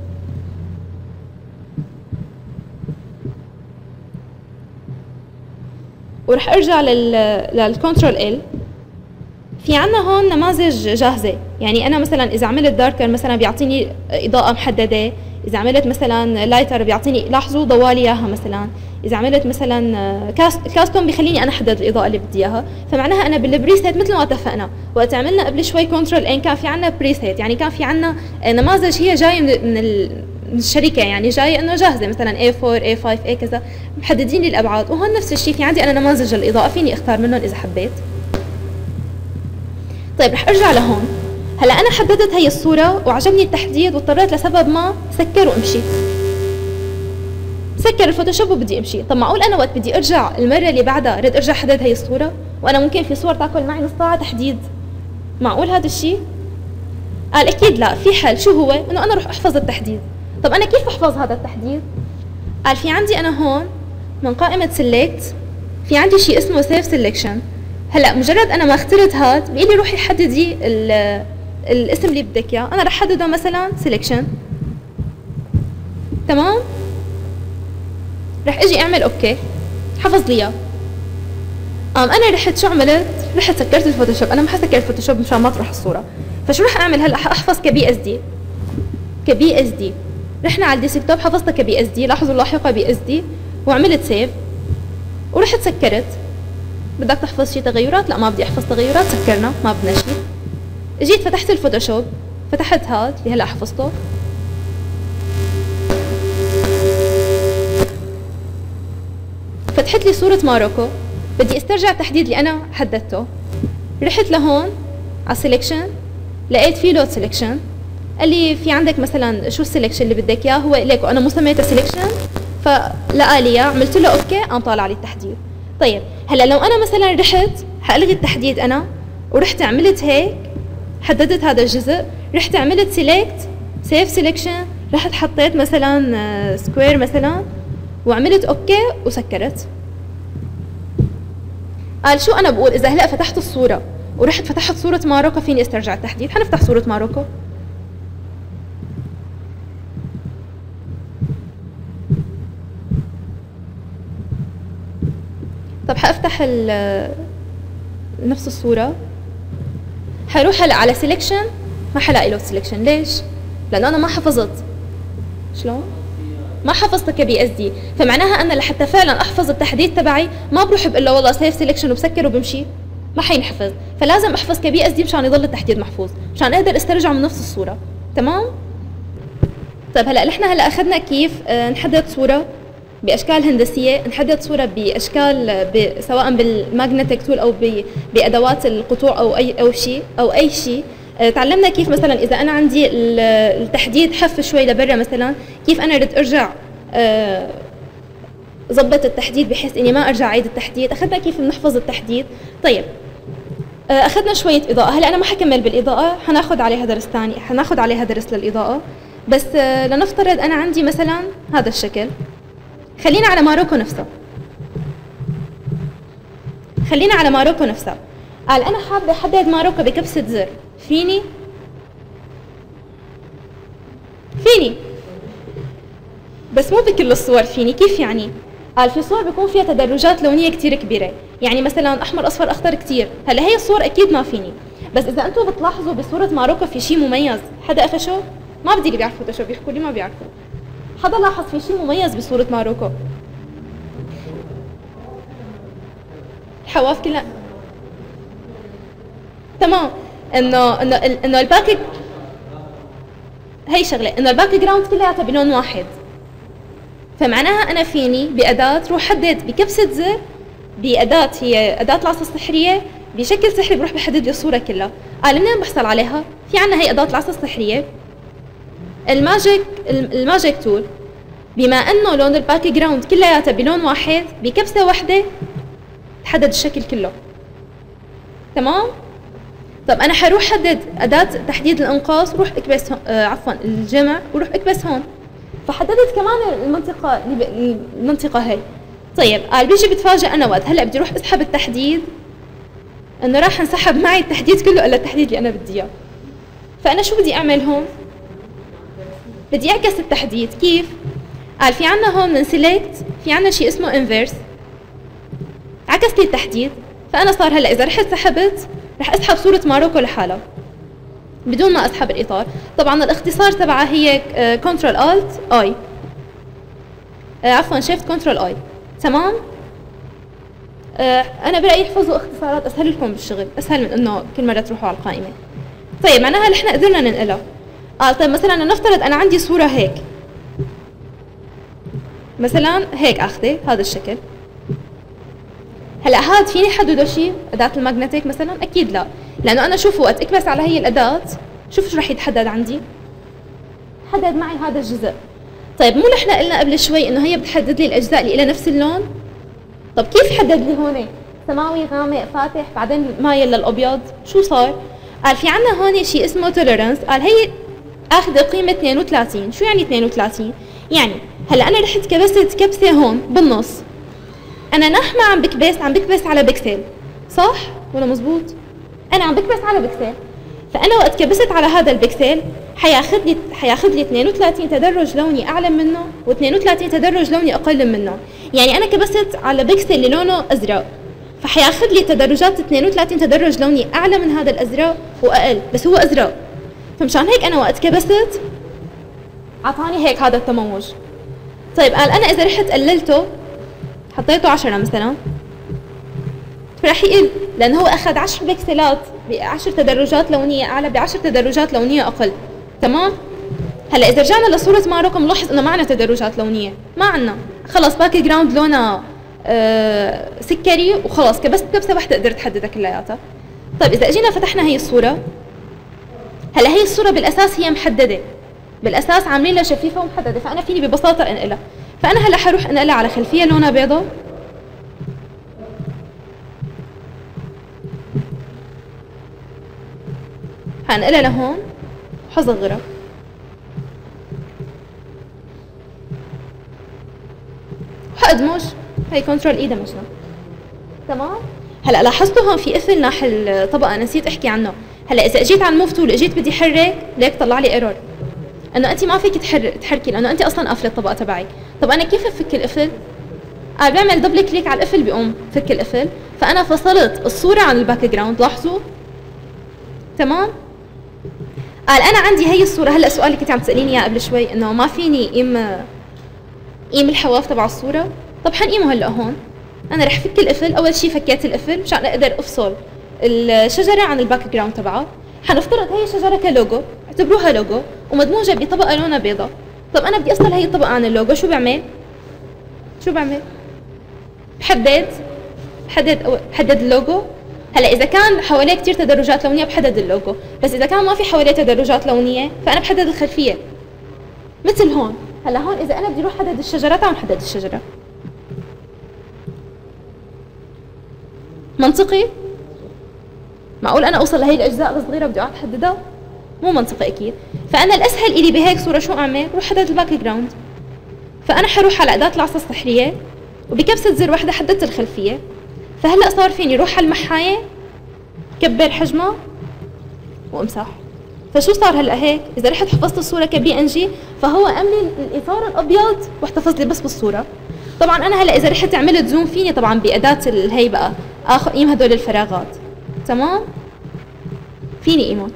ورح ارجع لل للكنترول ال. في عنا هون نماذج جاهزه، يعني انا مثلا اذا عملت داركر مثلا بيعطيني اضاءه محدده، اذا عملت مثلا لايتر بيعطيني، لاحظوا ضوالي اياها مثلا، اذا عملت مثلا كاست كاستوم بيخليني انا احدد الاضاءه اللي بدي اياها. فمعناها انا بالبريسيت مثل ما اتفقنا وقت عملنا قبل شوي كنترول ان كان في عنا بريسيت، يعني كان في عنا نماذج هي جايه من من الشركه، يعني جايه انه جاهزه مثلا إيه فور إيه فايف إيه كذا محددين لي الابعاد. وهون نفس الشيء في عندي انا نماذج الاضاءه فيني اختار منهم اذا حبيت. طيب رح ارجع لهون. هلا انا حددت هي الصوره وعجبني التحديد واضطريت لسبب ما سكر وامشي. سكر الفوتوشوب وبدي امشي. طب معقول انا وقت بدي ارجع المره اللي بعدها رد ارجع حدد هي الصوره؟ وانا ممكن في صور تاكل معي نص ساعه تحديد. معقول هذا الشيء؟ قال اكيد لا، في حل. شو هو؟ انه انا اروح احفظ التحديد. طب انا كيف احفظ هذا التحديد؟ قال في عندي انا هون من قائمه سيلكت في عندي شيء اسمه سيف سيلكشن. هلا مجرد انا ما اخترت هاد بيقول لي روحي حددي الاسم اللي بدك اياه، انا رح حدده مثلا سيلكشن. تمام؟ رح اجي اعمل اوكي، حفظ لي اياه. قام انا رحت شو عملت؟ رحت سكرت الفوتوشوب، انا ما حسكر الفوتوشوب مشان ما تروح الصوره. فشو رح اعمل هلا؟ حاحفظ كبي اس دي. كبي اس دي. رحنا على الديسكتوب حفظتها كبي اس دي، لاحظوا اللاحقه بي اس دي، وعملت سيف ورحت سكرت. بدك تحفظ شي تغيرات؟ لا ما بدي احفظ تغيرات، سكرنا ما بدنا شي. جيت فتحت الفوتوشوب، فتحت هاد اللي هلا حفظته، فتحت لي صورة ماروكو، بدي استرجع التحديد اللي انا حددته. رحت لهون على سيلكشن، لقيت في لود سيلكشن، قال لي في عندك مثلا شو السيلكشن اللي بدك اياه، هو ليك وانا مو سميته سيلكشن، فلقى لي اياه، عملت له اوكي، قام طالع لي التحديد. طيب هلا لو انا مثلا رحت حالغي التحديد انا ورحت عملت هيك، حددت هذا الجزء، رحت عملت سيلكت سيف سيلكشن، رحت حطيت مثلا سكوير مثلا وعملت اوكي وسكرت. قال شو انا بقول؟ اذا هلا فتحت الصوره ورحت فتحت صوره ماروكو فيني استرجع التحديد. حنفتح صوره ماروكو. طب حافتح نفس الصورة، حروح هلا على سيلكشن ما حلاقي له سيلكشن. ليش؟ لأنه أنا ما حفظت. شلون؟ ما حفظت كبي اس دي، فمعناها أنا لحتى فعلا أحفظ التحديد تبعي ما بروح بقول له والله سيف سيلكشن وبسكر وبمشي، ما حينحفظ، فلازم أحفظ كبي اس دي مشان يضل التحديد محفوظ، مشان أقدر استرجعه من نفس الصورة. تمام؟ طيب هلا نحن هلا أخذنا كيف نحدد صورة باشكال هندسيه، نحدد صوره باشكال ب... سواء بالماجنتيك تول او ب... بادوات القطوع او اي او شيء او اي شيء. أه تعلمنا كيف مثلا اذا انا عندي التحديد حف شوي لبرا مثلا، كيف انا رد ارجع أه ظبط التحديد بحيث اني ما ارجع اعيد التحديد. اخذنا كيف بنحفظ التحديد. طيب أه اخذنا شويه اضاءه، هلا انا ما حكمل بالاضاءه، حناخذ عليها درس ثاني، حناخذ عليها درس للاضاءه. بس أه لنفترض انا عندي مثلا هذا الشكل، خلينا على ماروكو نفسها، خلينا على ماروكو نفسها. قال أنا حابة أحدد ماروكو بكبسة زر، فيني؟ فيني بس مو بكل الصور فيني. كيف يعني؟ قال في صور بيكون فيها تدرجات لونية كتير كبيرة، يعني مثلا أحمر أصفر أخضر كتير. هلا هي الصور أكيد ما فيني، بس إذا أنتم بتلاحظوا بصورة ماروكو في شيء مميز، حدا قفشه؟ ما بدي اللي بيعرف فوتوشوب يحكوا لي ما بيعرفوا. حدا لاحظ في شيء مميز بصورة ماروكو؟ الحواف كلها تمام. انه انه انه الباك هي شغله، انه الباك جراوند كلياتها بلون واحد، فمعناها انا فيني باداه روح حدد بكبسه زر، باداه هي اداه العصا السحريه بشكل سحري بروح بحدد لي الصوره كلها. قال منين بحصل عليها؟ في عنا هي اداه العصا السحريه الماجيك الماجيك تول، بما انه لون الباك جراوند كلياتها بلون واحد بكبسه واحده تحدد الشكل كله. تمام؟ طب انا حروح حدد اداه تحديد الانقاص، روح اكبس آه عفوا الجمع، وروح اكبس هون، فحددت كمان المنطقه المنطقه هي. طيب قال بيجي بتفاجئ انا وقت هلا بدي اروح اسحب التحديد انه راح انسحب معي التحديد كله الا التحديد اللي انا بدي اياه. فانا شو بدي اعمل هون؟ بدي اعكس التحديد. كيف؟ قال في عنا هون من سيلكت في عنا شيء اسمه انفيرس، عكس لي التحديد. فانا صار هلا اذا رحت سحبت رح اسحب صوره ماروكو لحالها بدون ما اسحب الاطار. طبعا الاختصار تبعها هي كنترول الت اي، عفوا شيفت كنترول اي. تمام؟ آه انا برايي احفظوا اختصارات اسهل لكم بالشغل، اسهل من انه كل مره تروحوا على القائمه. طيب معناها نحن قدرنا ننقلها. قال آه طيب مثلا نفترض انا عندي صوره هيك، مثلا هيك اخذه هذا الشكل. هلا هاد فيني حدده شيء اداه الماجنتيك مثلا؟ اكيد لا، لانه انا شوفوا وقت اكبس على هي الاداه شوفوا شو رح يتحدد عندي، حدد معي هذا الجزء. طيب مو نحن قلنا قبل شوي انه هي بتحدد لي الاجزاء اللي لها نفس اللون؟ طب كيف حدد لي هون سماوي غامق فاتح بعدين مايل للابيض؟ شو صار؟ قال في عنا هون شيء اسمه توليرانس، قال هي اخذه قيمه اثنين وثلاثين. شو يعني اثنين وثلاثين؟ يعني هلا انا رحت كبست كبسه هون بالنص، انا نح ما عم بكبس، عم بكبس على بكسل، صح ولا مزبوط؟ انا عم بكبس على بكسل، فانا وقت كبست على هذا البكسل حياخذ لي حياخذ لي اثنين وثلاثين تدرج لوني اعلى منه واثنين وثلاثين تدرج لوني اقل منه. يعني انا كبست على بكسل اللي لونه ازرق، فحياخذ لي تدرجات اثنين وثلاثين تدرج لوني اعلى من هذا الازرق واقل، بس هو ازرق. فمشان هيك انا وقت كبست اعطاني هيك هذا التموج. طيب قال انا اذا رحت قللته حطيته عشرة مثلا فرح يقل، لانه هو اخذ عشر بكسلات بعشر تدرجات لونيه اعلى بعشر تدرجات لونيه اقل. تمام؟ هلا اذا رجعنا لصوره ماروكو بنلاحظ انه ما عندنا تدرجات لونيه، ما عندنا، خلص باك جراوند لونها آه سكري وخلص كبست كبسه واحده قدرت احددها كلياتها. طيب اذا اجينا فتحنا هي الصوره، هلا هي الصوره بالاساس هي محدده، بالاساس عاملين لها شفيفه ومحدده، فانا فيني ببساطه انقلها. فانا هلا حروح انقلها على خلفيه لونها بيضاء، حنقلها لهون وحصغرها. وحادمج، هي كنترول اي دمجنا. تمام؟ هلا لاحظتوا هون في قفل ناحية الطبقه انا نسيت احكي عنه. هلا اذا اجيت على الموف تول اجيت بدي احرك، ليك طلع لي ايرور انه انت ما فيك تحركي لانه انت اصلا قافله الطبقه تبعك. طب انا كيف افك القفل؟ انا بعمل دبل كليك على القفل بيقوم فك القفل، فانا فصلت الصوره عن الباك جراوند. لاحظوا؟ تمام؟ قال انا عندي هي الصوره. هلا السؤال اللي كنت عم تساليني اياه قبل شوي انه ما فيني قيم قيم الحواف تبع الصوره. طب حنقيمه هلا هون. انا رح فك القفل. اول شيء فكيت القفل مشان اقدر افصل الشجره عن الباك جراوند تبعها. حنفترض هي الشجره كلوجو، اعتبروها لوجو ومدموجه بطبقه لونها بيضاء. طب انا بدي افصل هي الطبقه عن اللوجو، شو بعمل؟ شو بعمل؟ بحدد بحدد بحدد اللوجو. هلا اذا كان حواليه كثير تدرجات لونيه بحدد اللوجو، بس اذا كان ما في حواليه تدرجات لونيه فانا بحدد الخلفيه. مثل هون. هلا هون اذا انا بدي اروح حدد الشجره، تعالوا نحدد الشجره. منطقي؟ معقول انا اوصل لهي الاجزاء الصغيره بدي اقعد احددها؟ مو منطقي اكيد. فانا الاسهل الي بهيك صوره شو اعمل؟ روح حدد الباك جراوند. فانا حروح على اداه العصا السحريه وبكبسه زر واحده حددت الخلفيه. فهلا صار فيني روح على المحايه، كبر حجمها وامسح. فشو صار هلا هيك؟ اذا رحت حفظت الصوره كبي ان جي فهو املي الاطار الابيض واحتفظ لي بس بالصوره. طبعا انا هلا اذا رحت عملت زوم فيني طبعا باداه الهي بقى اخذ قيم هدول الفراغات. تمام؟ فيني قيمهم.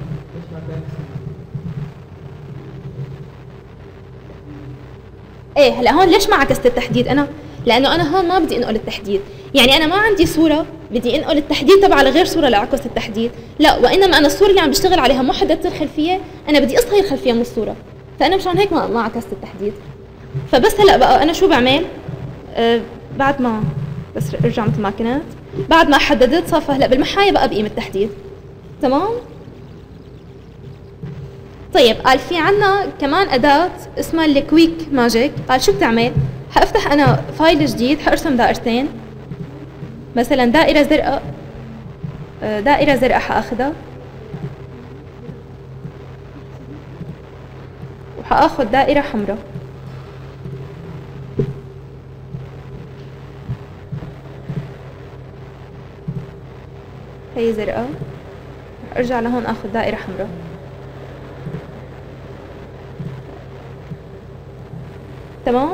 ايه هلا هون ليش ما عكست التحديد انا؟ لانه انا هون ما بدي انقل التحديد. يعني انا ما عندي صوره بدي انقل التحديد تبعها لغير صوره لاعكس التحديد، لا، وانما انا الصوره اللي عم بشتغل عليها مو حددت الخلفيه، انا بدي اصهر الخلفيه من الصوره، فانا مشان هيك ما ما عكست التحديد. فبس هلا بقى انا شو بعمل؟ أه بعد ما بس ارجع مثل ما كنت، بعد ما حددت صفى هلا بالمحاية بقى بقيم التحديد. تمام؟ طيب قال في عنا كمان أداة اسمها الكويك ماجيك. قال شو بتعمل؟ حافتح أنا فايل جديد، حارسم دائرتين، مثلا دائرة زرقاء، دائرة زرقاء حاخذها، وحاخذ دائرة حمراء، هي زرقاء، ارجع لهون اخذ دائرة حمراء. تمام؟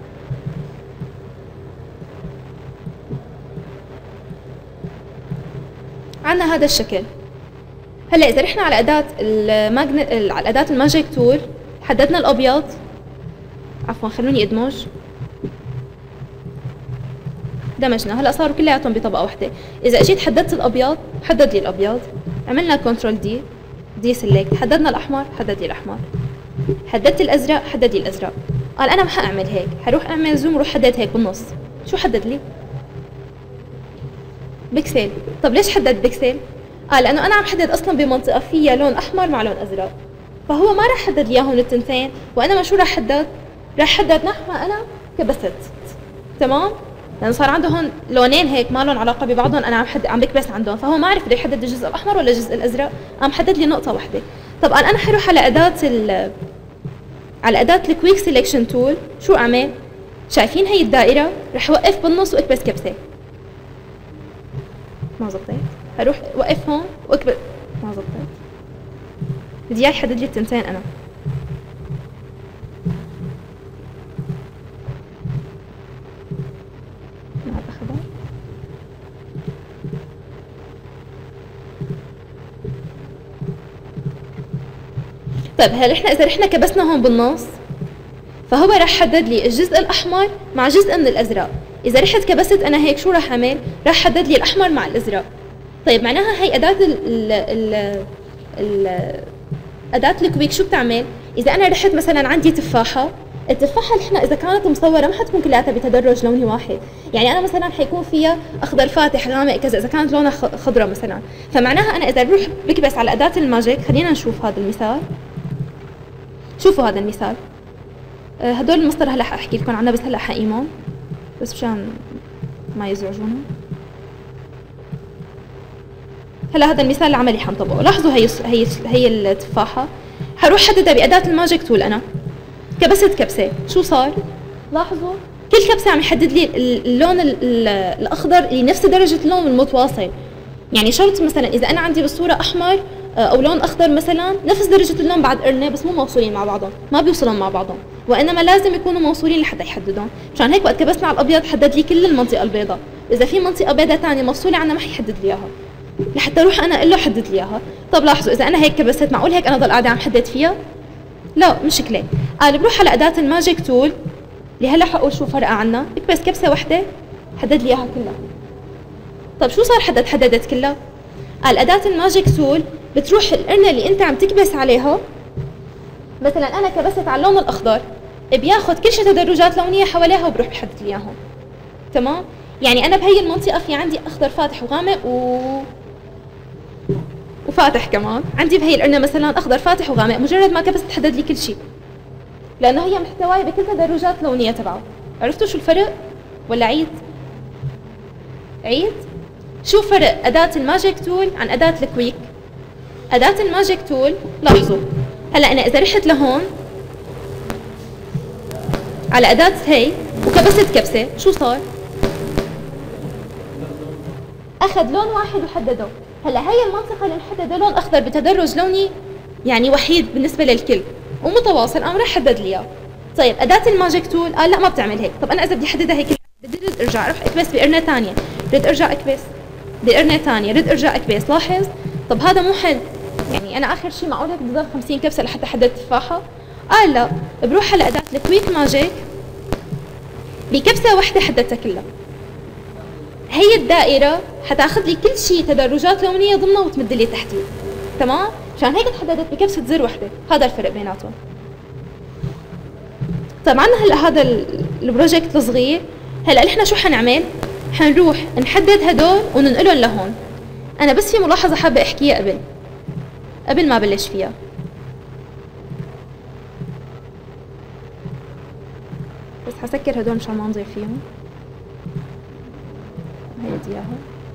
عندنا هذا الشكل. هلا اذا رحنا على اداة الماجنت على اداة الماجيك تول، حددنا الابيض، عفوا خلوني ادمج، دمجنا، هلا صاروا كلياتهم بطبقه واحده. اذا اجيت حددت الابيض حدد لي الابيض، عملنا كنترول دي دي سيلكت، حددنا الاحمر حدد لي الاحمر، حددت الازرق حدد لي الازرق. قال انا ما حاعمل هيك، حروح اعمل زوم وروح حدد هيك بالنص. شو حدد لي؟ بكسل. طب ليش حدد بكسل؟ قال لانه انا عم حدد اصلا بمنطقه فيها لون احمر مع لون ازرق، فهو ما راح حدد لي اياهم التنتين، وانما شو راح حدد؟ راح حدد نحو ما انا كبست. تمام؟ لانه صار عنده هون لونين هيك ما لهم علاقه ببعضهم، انا عم حد عم بكبس عندهم، فهو ما عرف بده يحدد الجزء الاحمر ولا الجزء الازرق، قام حدد لي نقطه واحده. طب قال انا حروح على اداه ال على اداه الكويك سيلكشن تول، شو اعمل؟ شايفين هي الدائره؟ رح اوقف بالنص واكبس كبسه. ما زبطت، حروح وقف هون واكبس، ما زبطت، بدي اياه يحدد لي التنتين انا. طيب هلا احنا اذا رحنا كبسنا هون بالنص، فهو راح حدد لي الجزء الاحمر مع جزء من الازرق. اذا رحت كبست انا هيك شو راح اعمل؟ راح حدد لي الاحمر مع الازرق. طيب معناها هي اداه ال ال ال اداه الكويك شو بتعمل؟ اذا انا رحت مثلا عندي تفاحه، التفاحه اللي احنا اذا كانت مصوره ما حتكون كلياتها بتدرج لوني واحد، يعني انا مثلا حيكون فيها اخضر فاتح غامق كذا اذا كانت لونها خضراء مثلا، فمعناها انا اذا بروح بكبس على اداه الماجيك، خلينا نشوف هذا المثال. شوفوا هذا المثال، هدول المسطرة هلا حاحكي لكم عنها بس هلا حقيمهم بس مشان ما يزعجونا. هلا هذا المثال العملي حنطبقه، لاحظوا هي هي هي التفاحة، حروح حددها بأداة الماجيك تول، أنا كبست كبسة، شو صار؟ لاحظوا كل كبسة عم يحدد لي اللون الأخضر اللي نفس درجة اللون المتواصل، يعني شرط مثلا إذا أنا عندي بالصورة أحمر او لون اخضر مثلا نفس درجه اللون بعد قرنه بس مو موصولين مع بعضهم، ما بيوصلون مع بعضهم، وانما لازم يكونوا موصولين لحتى يحددهم. مشان هيك وقت كبسنا على الابيض حدد لي كل المنطقه البيضاء، اذا في منطقه بيضاء ثانيه موصوله عنها ما حيحدد لي اياها، لحتى اروح انا اقول له حدد لي اياها. طب لاحظوا اذا انا هيك كبست، معقول هيك انا ضل قاعده عم حدد فيها؟ لا مشكله. قال بروح على اداه الماجيك تول اللي هلا حقول شو فرقها عنا، بكبس كبسه وحده حدد لي اياها كلها. طب شو صار حدد حددت كلها؟ قال اداه الماجيك تول بتروح القرنة اللي انت عم تكبس عليها، مثلا انا كبست على اللون الاخضر، بياخذ كل شيء تدرجات لونيه حواليها وبروح بحدد لي اياهم. تمام؟ يعني انا بهي المنطقه في عندي اخضر فاتح وغامق و وفاتح كمان، عندي بهي القرنة مثلا اخضر فاتح وغامق، مجرد ما كبست حدد لي كل شيء، لانه هي محتوايه بكل تدرجات لونيه تبعه. عرفتوا شو الفرق؟ ولا عيد؟ عيد؟ شو فرق اداه الماجيك تول عن اداه الكويك؟ أداة الماجيك تول لاحظوا هلا أنا إذا رحت لهون على أداة هي وكبست كبسة، شو صار؟ أخذ لون واحد وحدده. هلا هي المنطقة اللي محددة لون أخضر بتدرج لوني يعني وحيد بالنسبة للكل ومتواصل، قام راح حدد لي إياه. طيب أداة الماجيك تول قال لا ما بتعمل هيك. طب أنا إذا بدي أحددها هيك بدي رد أرجع أروح أكبس بقرنة ثانية، رد أرجع أكبس بقرنة ثانية، رد أرجع أكبس. لاحظ؟ طب هذا مو حل، يعني انا اخر شيء معقول هيك بدي ضل خمسين كبسه لحتى احدد تفاحه؟ قال لا، بروح على اداه الكويك ماجيك بكبسه واحده حددتها كلها. هي الدائره حتاخذ لي كل شيء تدرجات لونيه ضمنها وتمد لي تحديد. تمام؟ مشان هيك تحددت بكبسه زر وحده. هذا الفرق بيناتهم. طيب عندنا هلا هذا البروجكت الصغير. هلا نحن شو حنعمل؟ حنروح نحدد هدول وننقلهم لهون. انا بس في ملاحظه حابه احكيها قبل قبل ما بلش فيها. بس حسكر هدول مشان ما نضيع فيهم. هي اياهم.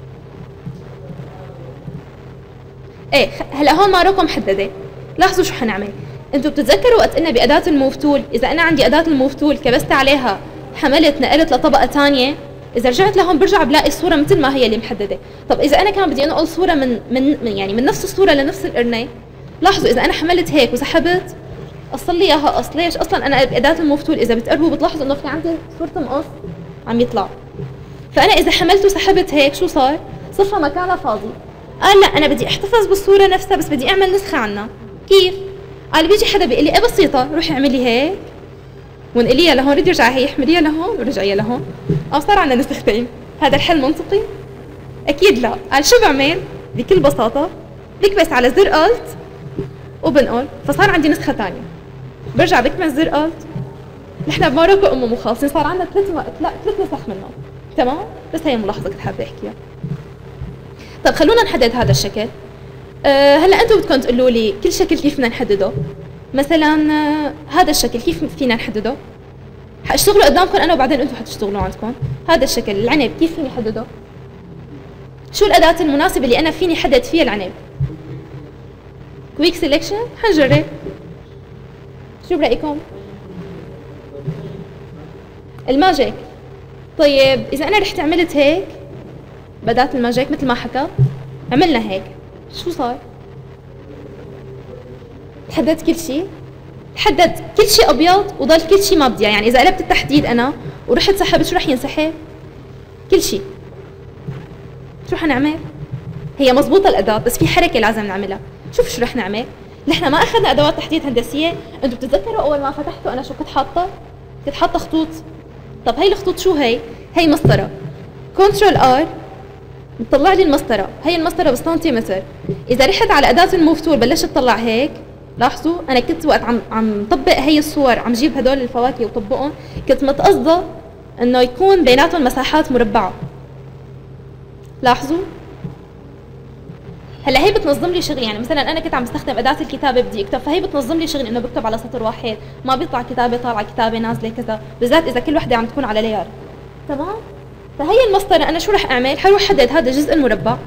ايه هلا هون ما رقم محدده. لاحظوا شو حنعمل. انتم بتتذكروا وقت قلنا باداه الموف تول، اذا انا عندي اداه الموف تول كبست عليها حملت نقلت لطبقه ثانيه، اذا رجعت لهون برجع بلاقي الصوره مثل ما هي اللي محدده. طب اذا انا كان بدي انقل صوره من من يعني من نفس الصوره لنفس القرنه، لاحظوا اذا انا حملت هيك وسحبت اصل لي اياها قص. ليش؟ اصلا انا باداه الموف تول اذا بتقربوا بتلاحظوا انه في عندي صوره مقص عم يطلع. فانا اذا حملت وسحبت هيك شو صار؟ صفها مكانها فاضي. قال لا انا بدي احتفظ بالصوره نفسها بس بدي اعمل نسخه عنها. كيف؟ قال بيجي حدا بيقول لي ايه بسيطه، روحي اعملي هيك وانقليها لهون، رد ارجعي هي احمليها لهون ورجعيها لهون. او صار عندنا نسختين. هذا الحل منطقي؟ اكيد لا. قال شو بعمل؟ بكل بساطه بكبس على زر الت وبنقل، فصار عندي نسخه ثانيه. برجع بكبس زر الت. نحن بماروكو امه مو خالصين، صار عندنا ثلاث لا ثلاث نسخ منهم. تمام؟ بس هي ملاحظه كنت حابه احكيها. طيب خلونا نحدد هذا الشكل. أه هلا انتم بدكم تقولوا لي كل شكل كيف بدنا نحدده؟ مثلا أه هذا الشكل كيف فينا نحدده؟ حاشتغلوا قدامكم انا وبعدين انتم حتشتغلوا عندكم. هذا الشكل العنب كيف فيني احدده؟ شو الاداه المناسبه اللي انا فيني احدد فيها العنب؟ كويك سيلكشن. حنجرب. شو برايكم؟ الماجيك. طيب اذا انا رحت عملت هيك باداه الماجيك مثل ما حكى، عملنا هيك، شو صار؟ تحددت كل شيء؟ تحدد كل شيء ابيض وضل كل شيء ما بدي. يعني اذا قلبت التحديد انا ورحت سحبت شو رح ينسحب؟ كل شيء. شو حنعمل؟ هي مضبوطه الاداه بس في حركه لازم نعملها. شوف شو رح نعمل؟ نحن ما اخذنا ادوات تحديد هندسيه. انتم بتتذكروا اول ما فتحته انا شو كنت حاطه؟ كنت حاطه خطوط. طب هي الخطوط شو هي؟ هي مسطره. كنترول ار بتطلع لي المسطره. هي المسطره بالسنتيمتر. اذا رحت على اداه الموف تول بلشت تطلع هيك. لاحظوا انا كنت وقت عم عم طبق هي الصور عم جيب هدول الفواكه وطبقهم كنت متقصده انه يكون بيناتهم مساحات مربعه. لاحظوا هلا هي بتنظم لي شغلي. يعني مثلا انا كنت عم بستخدم اداه الكتابه بدي اكتب، فهي بتنظم لي شغلي انه بكتب على سطر واحد، ما بيطلع كتابه طالعه كتابه نازله كذا، بالذات اذا كل وحده عم تكون على لير. تمام؟ فهي المسطره انا شو رح اعمل؟ حروح حدد هذا الجزء المربع.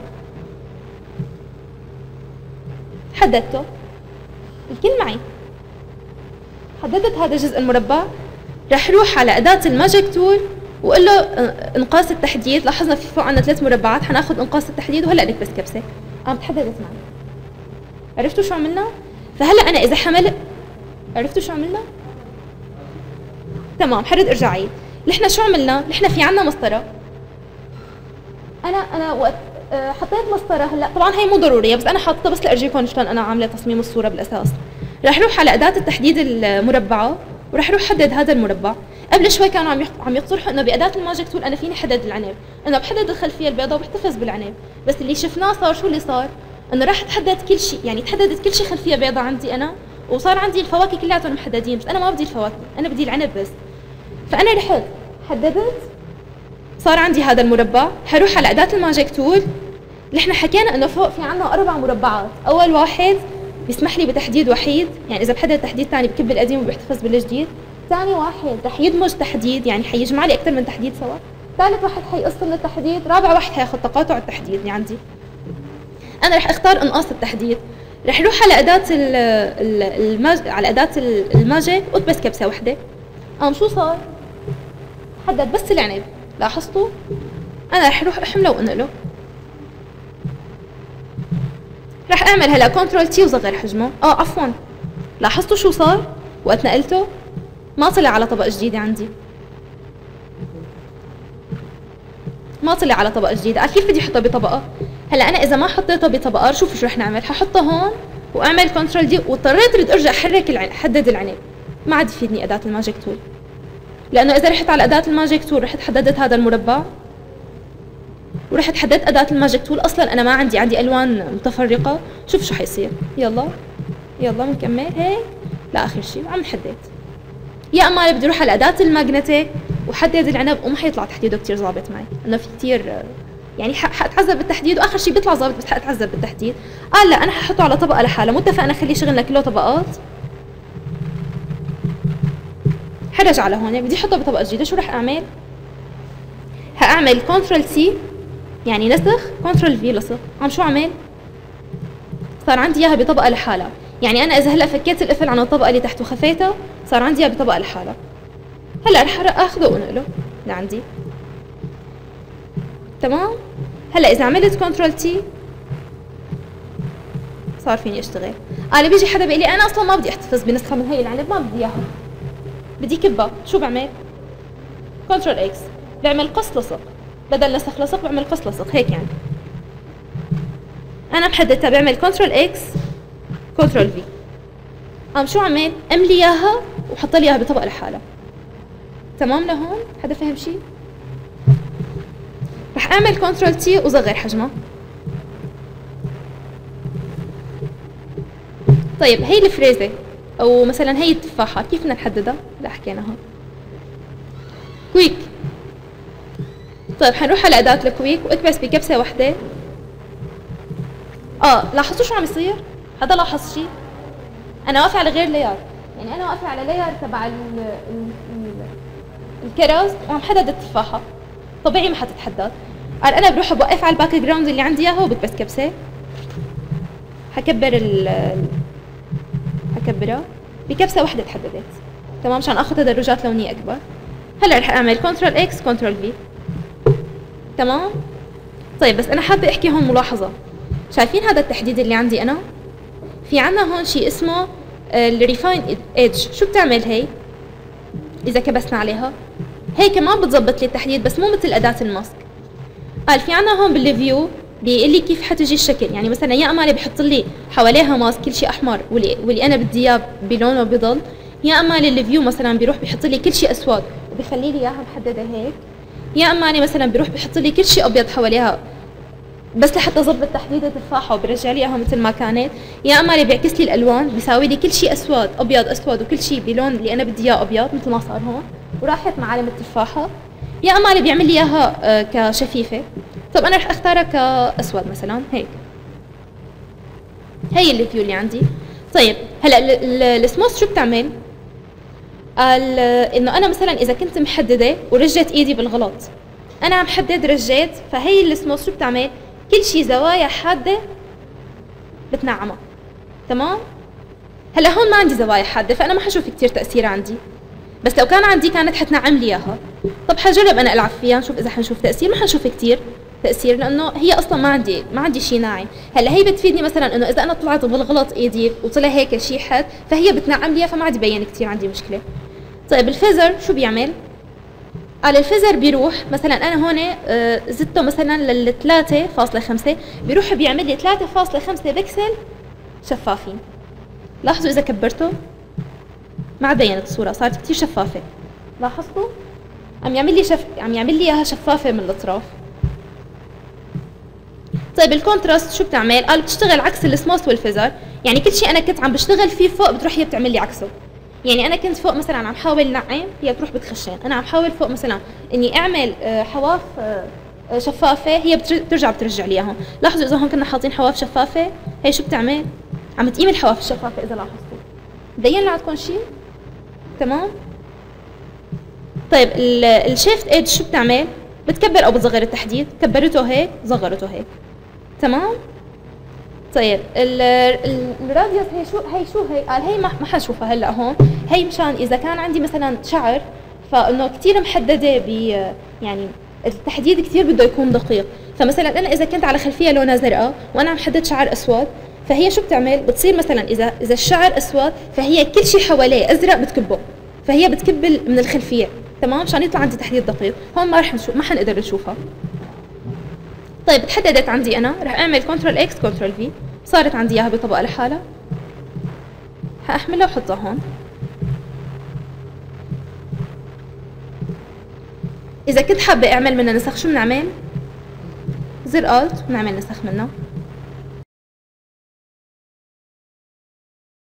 حددته. الكل معي. حددت هذا الجزء المربع، رح روح على اداه الماجيك تول وقول له انقاص التحديد. لاحظنا في فوق عندنا ثلاث مربعات، حناخذ انقاص التحديد وهلا نكبس كبسه. قام تحددت معي. عرفتوا شو عملنا؟ فهلا انا اذا حمل عرفتوا شو عملنا؟ تمام. حرد ارجع عيد. نحن شو عملنا؟ نحن في عنا مسطره. انا انا وقت حطيت مسطره هلا طبعا هي مو ضروريه بس انا حاطه بس لارجيكم شلون انا عامله تصميم الصوره بالاساس. رح روح على اداه التحديد المربعه ورح روح حدد هذا المربع. قبل شوي كانوا عم عم يقترحوا انه باداه الماجيك تول انا فيني حدد العنب، انا بحدد الخلفيه البيضاء وبحتفظ بالعنب، بس اللي شفناه صار شو اللي صار؟ انه راح تحدد كل شيء، يعني تحددت كل شيء خلفيه بيضاء عندي انا، وصار عندي الفواكه كلياتهم محددين، بس انا ما بدي الفواكه، انا بدي العنب بس. فانا رحت حددت صار عندي هذا المربع. حروح على اداه الماجيك تول. نحن حكينا انه فوق في عندنا اربع مربعات، اول واحد بيسمح لي بتحديد وحيد، يعني اذا بحدد تحديد ثاني بكب القديم وبيحتفظ بالجديد. ثاني واحد رح يدمج تحديد، يعني حيجمع لي اكثر من تحديد سوا. ثالث واحد حيقص من التحديد. رابع واحد حياخذ تقاطع التحديد اللي عندي. انا رح اختار انقاص التحديد. رح روح على اداه الماج... على اداه الماجيك واكبس كبسه وحده. قام شو صار؟ حدد بس العنب. لاحظتوا؟ انا رح اروح احمله وانقله. رح اعمل هلا كنترول تي وصغر حجمه. اه عفوا، لاحظتوا شو صار؟ وقت نقلته ما طلع على طبقه جديده عندي. ما طلع على طبقه جديده. قال كيف بدي احطه بطبقه؟ هلا انا اذا ما حطيته بطبقه شوفوا شو رح نعمل، ححطه هون واعمل كنترول دي واضطريت ارد ارجع احرك العنب، حدد العنب. ما عاد يفيدني اداه الماجيك تول، لانه اذا رحت على اداه الماجيك تول رحت حددت هذا المربع ورحت حددت اداه الماجيك تول. اصلا انا ما عندي عندي الوان متفرقه. شوف شو حيصير. يلا يلا بنكمل هيك لاخر شيء عم نحدد. يا اما بدي اروح على اداه الماجنتيك وحدد العنب وما حيطلع تحديده كثير ظابط معي، انه في كثير يعني حاتعذب بالتحديد واخر شيء بيطلع ظابط بس حاتعذب بالتحديد. قال لا انا ححطه على طبقه لحالها، مو اتفقنا خلي شغلنا كله طبقات. حرج على هون بدي احطه بطبقه جديده. شو رح اعمل؟ حاعمل كنترول سي يعني نسخ، كنترول في لصق. عم شو عمل؟ صار عندي اياها بطبقه لحالها. يعني انا اذا هلا فكيت القفل عن الطبقه اللي تحت وخفيتها صار عندي اياها بطبقه لحالها. هلا رح اخذه وانقله لعندي. تمام؟ هلا اذا عملت كنترول تي صار فيني اشتغل. قال بيجي حدا بيقول لي انا اصلا ما بدي احتفظ بنسخه من هي العنب، ما بدي اياها، بدي كبها. شو بعمل؟ كنترول اكس بعمل قص لصق، بدل نسخ لصق بعمل قص لصق هيك. يعني انا محددتها بعمل كنترول اكس كنترول في. قام شو عمل؟ املي اياها وحط لي اياها بطبقه لحالها. تمام لهون؟ حدا فهم شيء؟ رح اعمل كنترول تي وصغر حجمها. طيب هي الفريزه او مثلا هي التفاحه كيف بدنا نحددها؟ لا حكيناها. كويك. طيب حنروح على اداه الكويك واكبس بكبسه واحده. اه لاحظتوا شو عم يصير؟ هذا لاحظ شيء؟ انا واقفه على غير لاير، يعني انا واقفه على لاير تبع ال ال الكرز وعم حدد التفاحه. طبيعي ما حتتحدد. قال انا بروح بوقف على الباك جراوند اللي عندي اياها وبكبس كبسه. حكبر ال حكبرها بكبسه واحده تحددت. تمام مشان اخذ تدرجات لونيه اكبر. هلا رح اعمل كنترول اكس كنترول في. تمام؟ طيب بس انا حابه احكي هون ملاحظه. شايفين هذا التحديد اللي عندي انا؟ في عنا هون شيء اسمه الريفاين ايدج. شو بتعمل هي؟ اذا كبسنا عليها هي كمان بتظبط لي التحديد بس مو مثل اداه الماسك. قال في عنا هون بالريفيو بيقول لي كيف حتجي الشكل. يعني مثلا يا اما بحط لي حواليها ماسك كل شيء احمر واللي, واللي انا بدي اياه بلونه بضل، يا اما الريفيو مثلا بيروح بيحط لي كل شيء اسود وبيخلي لي اياها محدده هيك، يا اما أنا مثلا بيروح بيحط لي كل شيء ابيض حواليها بس لحتى اظبط تحديد التفاحه وبرجع لي اياها مثل ما كانت، يا اما اللي بيعكس لي الالوان بيساوي لي كل شيء اسود ابيض اسود وكل شيء بلون اللي انا بدي اياه ابيض مثل ما صار هون وراحت معالم التفاحه، يا اما اللي بيعمل لي اياها كشفيفه. طب انا رح اختارها كاسود مثلا هيك. هي الفيو اللي عندي. طيب هلا السموث شو بتعمل؟ قال انه انا مثلا اذا كنت محدده ورجيت ايدي بالغلط، انا عم حدد رجيت، فهي السموث شو بتعمل؟ كل شيء زوايا حاده بتنعمها. تمام؟ هلا هون ما عندي زوايا حاده فانا ما حشوف كثير تاثير عندي، بس لو كان عندي كانت حتنعم لي اياها. طب حجرب انا العب فيها نشوف اذا حنشوف تاثير. ما حنشوف كثير تاثير لانه هي اصلا ما عندي ما عندي شيء ناعم. هلا هي بتفيدني مثلا انه اذا انا طلعت بالغلط ايدي وطلع هيك شيء حد فهي بتنعم لي فما عاد يبين كثير عندي مشكله. طيب الفيزر شو بيعمل؟ قال الفيزر بيروح مثلا انا هون زدته مثلا لل ثلاثة فاصلة خمسة، بيروح بيعمل لي ثلاثة فاصلة خمسة بكسل شفافين. لاحظوا اذا كبرته ما عاد بينت الصوره، صارت كثير شفافه. لاحظتوا؟ عم يعمل لي شف... عم يعمل لي اياها شفافه من الاطراف. طيب الكونتراست شو بتعمل؟ قال بتشتغل عكس السموث والفيزر، يعني كل شيء انا كنت عم بشتغل فيه فوق بتروح هي بتعمل لي عكسه. يعني انا كنت فوق مثلا عم حاول نعم هي بتروح بتخشن، انا عم حاول فوق مثلا اني اعمل حواف شفافه هي بترجع بترجع لي اياهم. لاحظوا اذا هون كنا حاطين حواف شفافه هي شو بتعمل؟ عم تقيم الحواف الشفافه. اذا لاحظتوا مبين لي عندكم شيء؟ تمام؟ طيب الشيفت ايدج شو بتعمل؟ بتكبر او بتصغر التحديد، كبرته هيك صغرته هيك. تمام؟ طيب الراديوس هي شو هي شو هي؟ قال هي ما حنشوفها هلا هون، هي مشان اذا كان عندي مثلا شعر فانه كثير محدده ب يعني التحديد كثير بده يكون دقيق، فمثلا انا اذا كنت على خلفيه لونها زرقاء وانا عم حدد شعر اسود فهي شو بتعمل؟ بتصير مثلا اذا اذا الشعر اسود فهي كل شيء حواليه ازرق بتكبه، فهي بتكب من الخلفيه. تمام؟ مشان يطلع عندي تحديد دقيق. هون ما رح نشوف ما حنقدر نشوفها. طيب تحددت عندي انا، رح اعمل كنترول اكس كنترول في، صارت عندي اياها بطبقه لحالها. حاحملها وحطها هون. اذا كنت حابه اعمل منها نسخ شو بنعمل؟ زر الت بنعمل نسخ منه.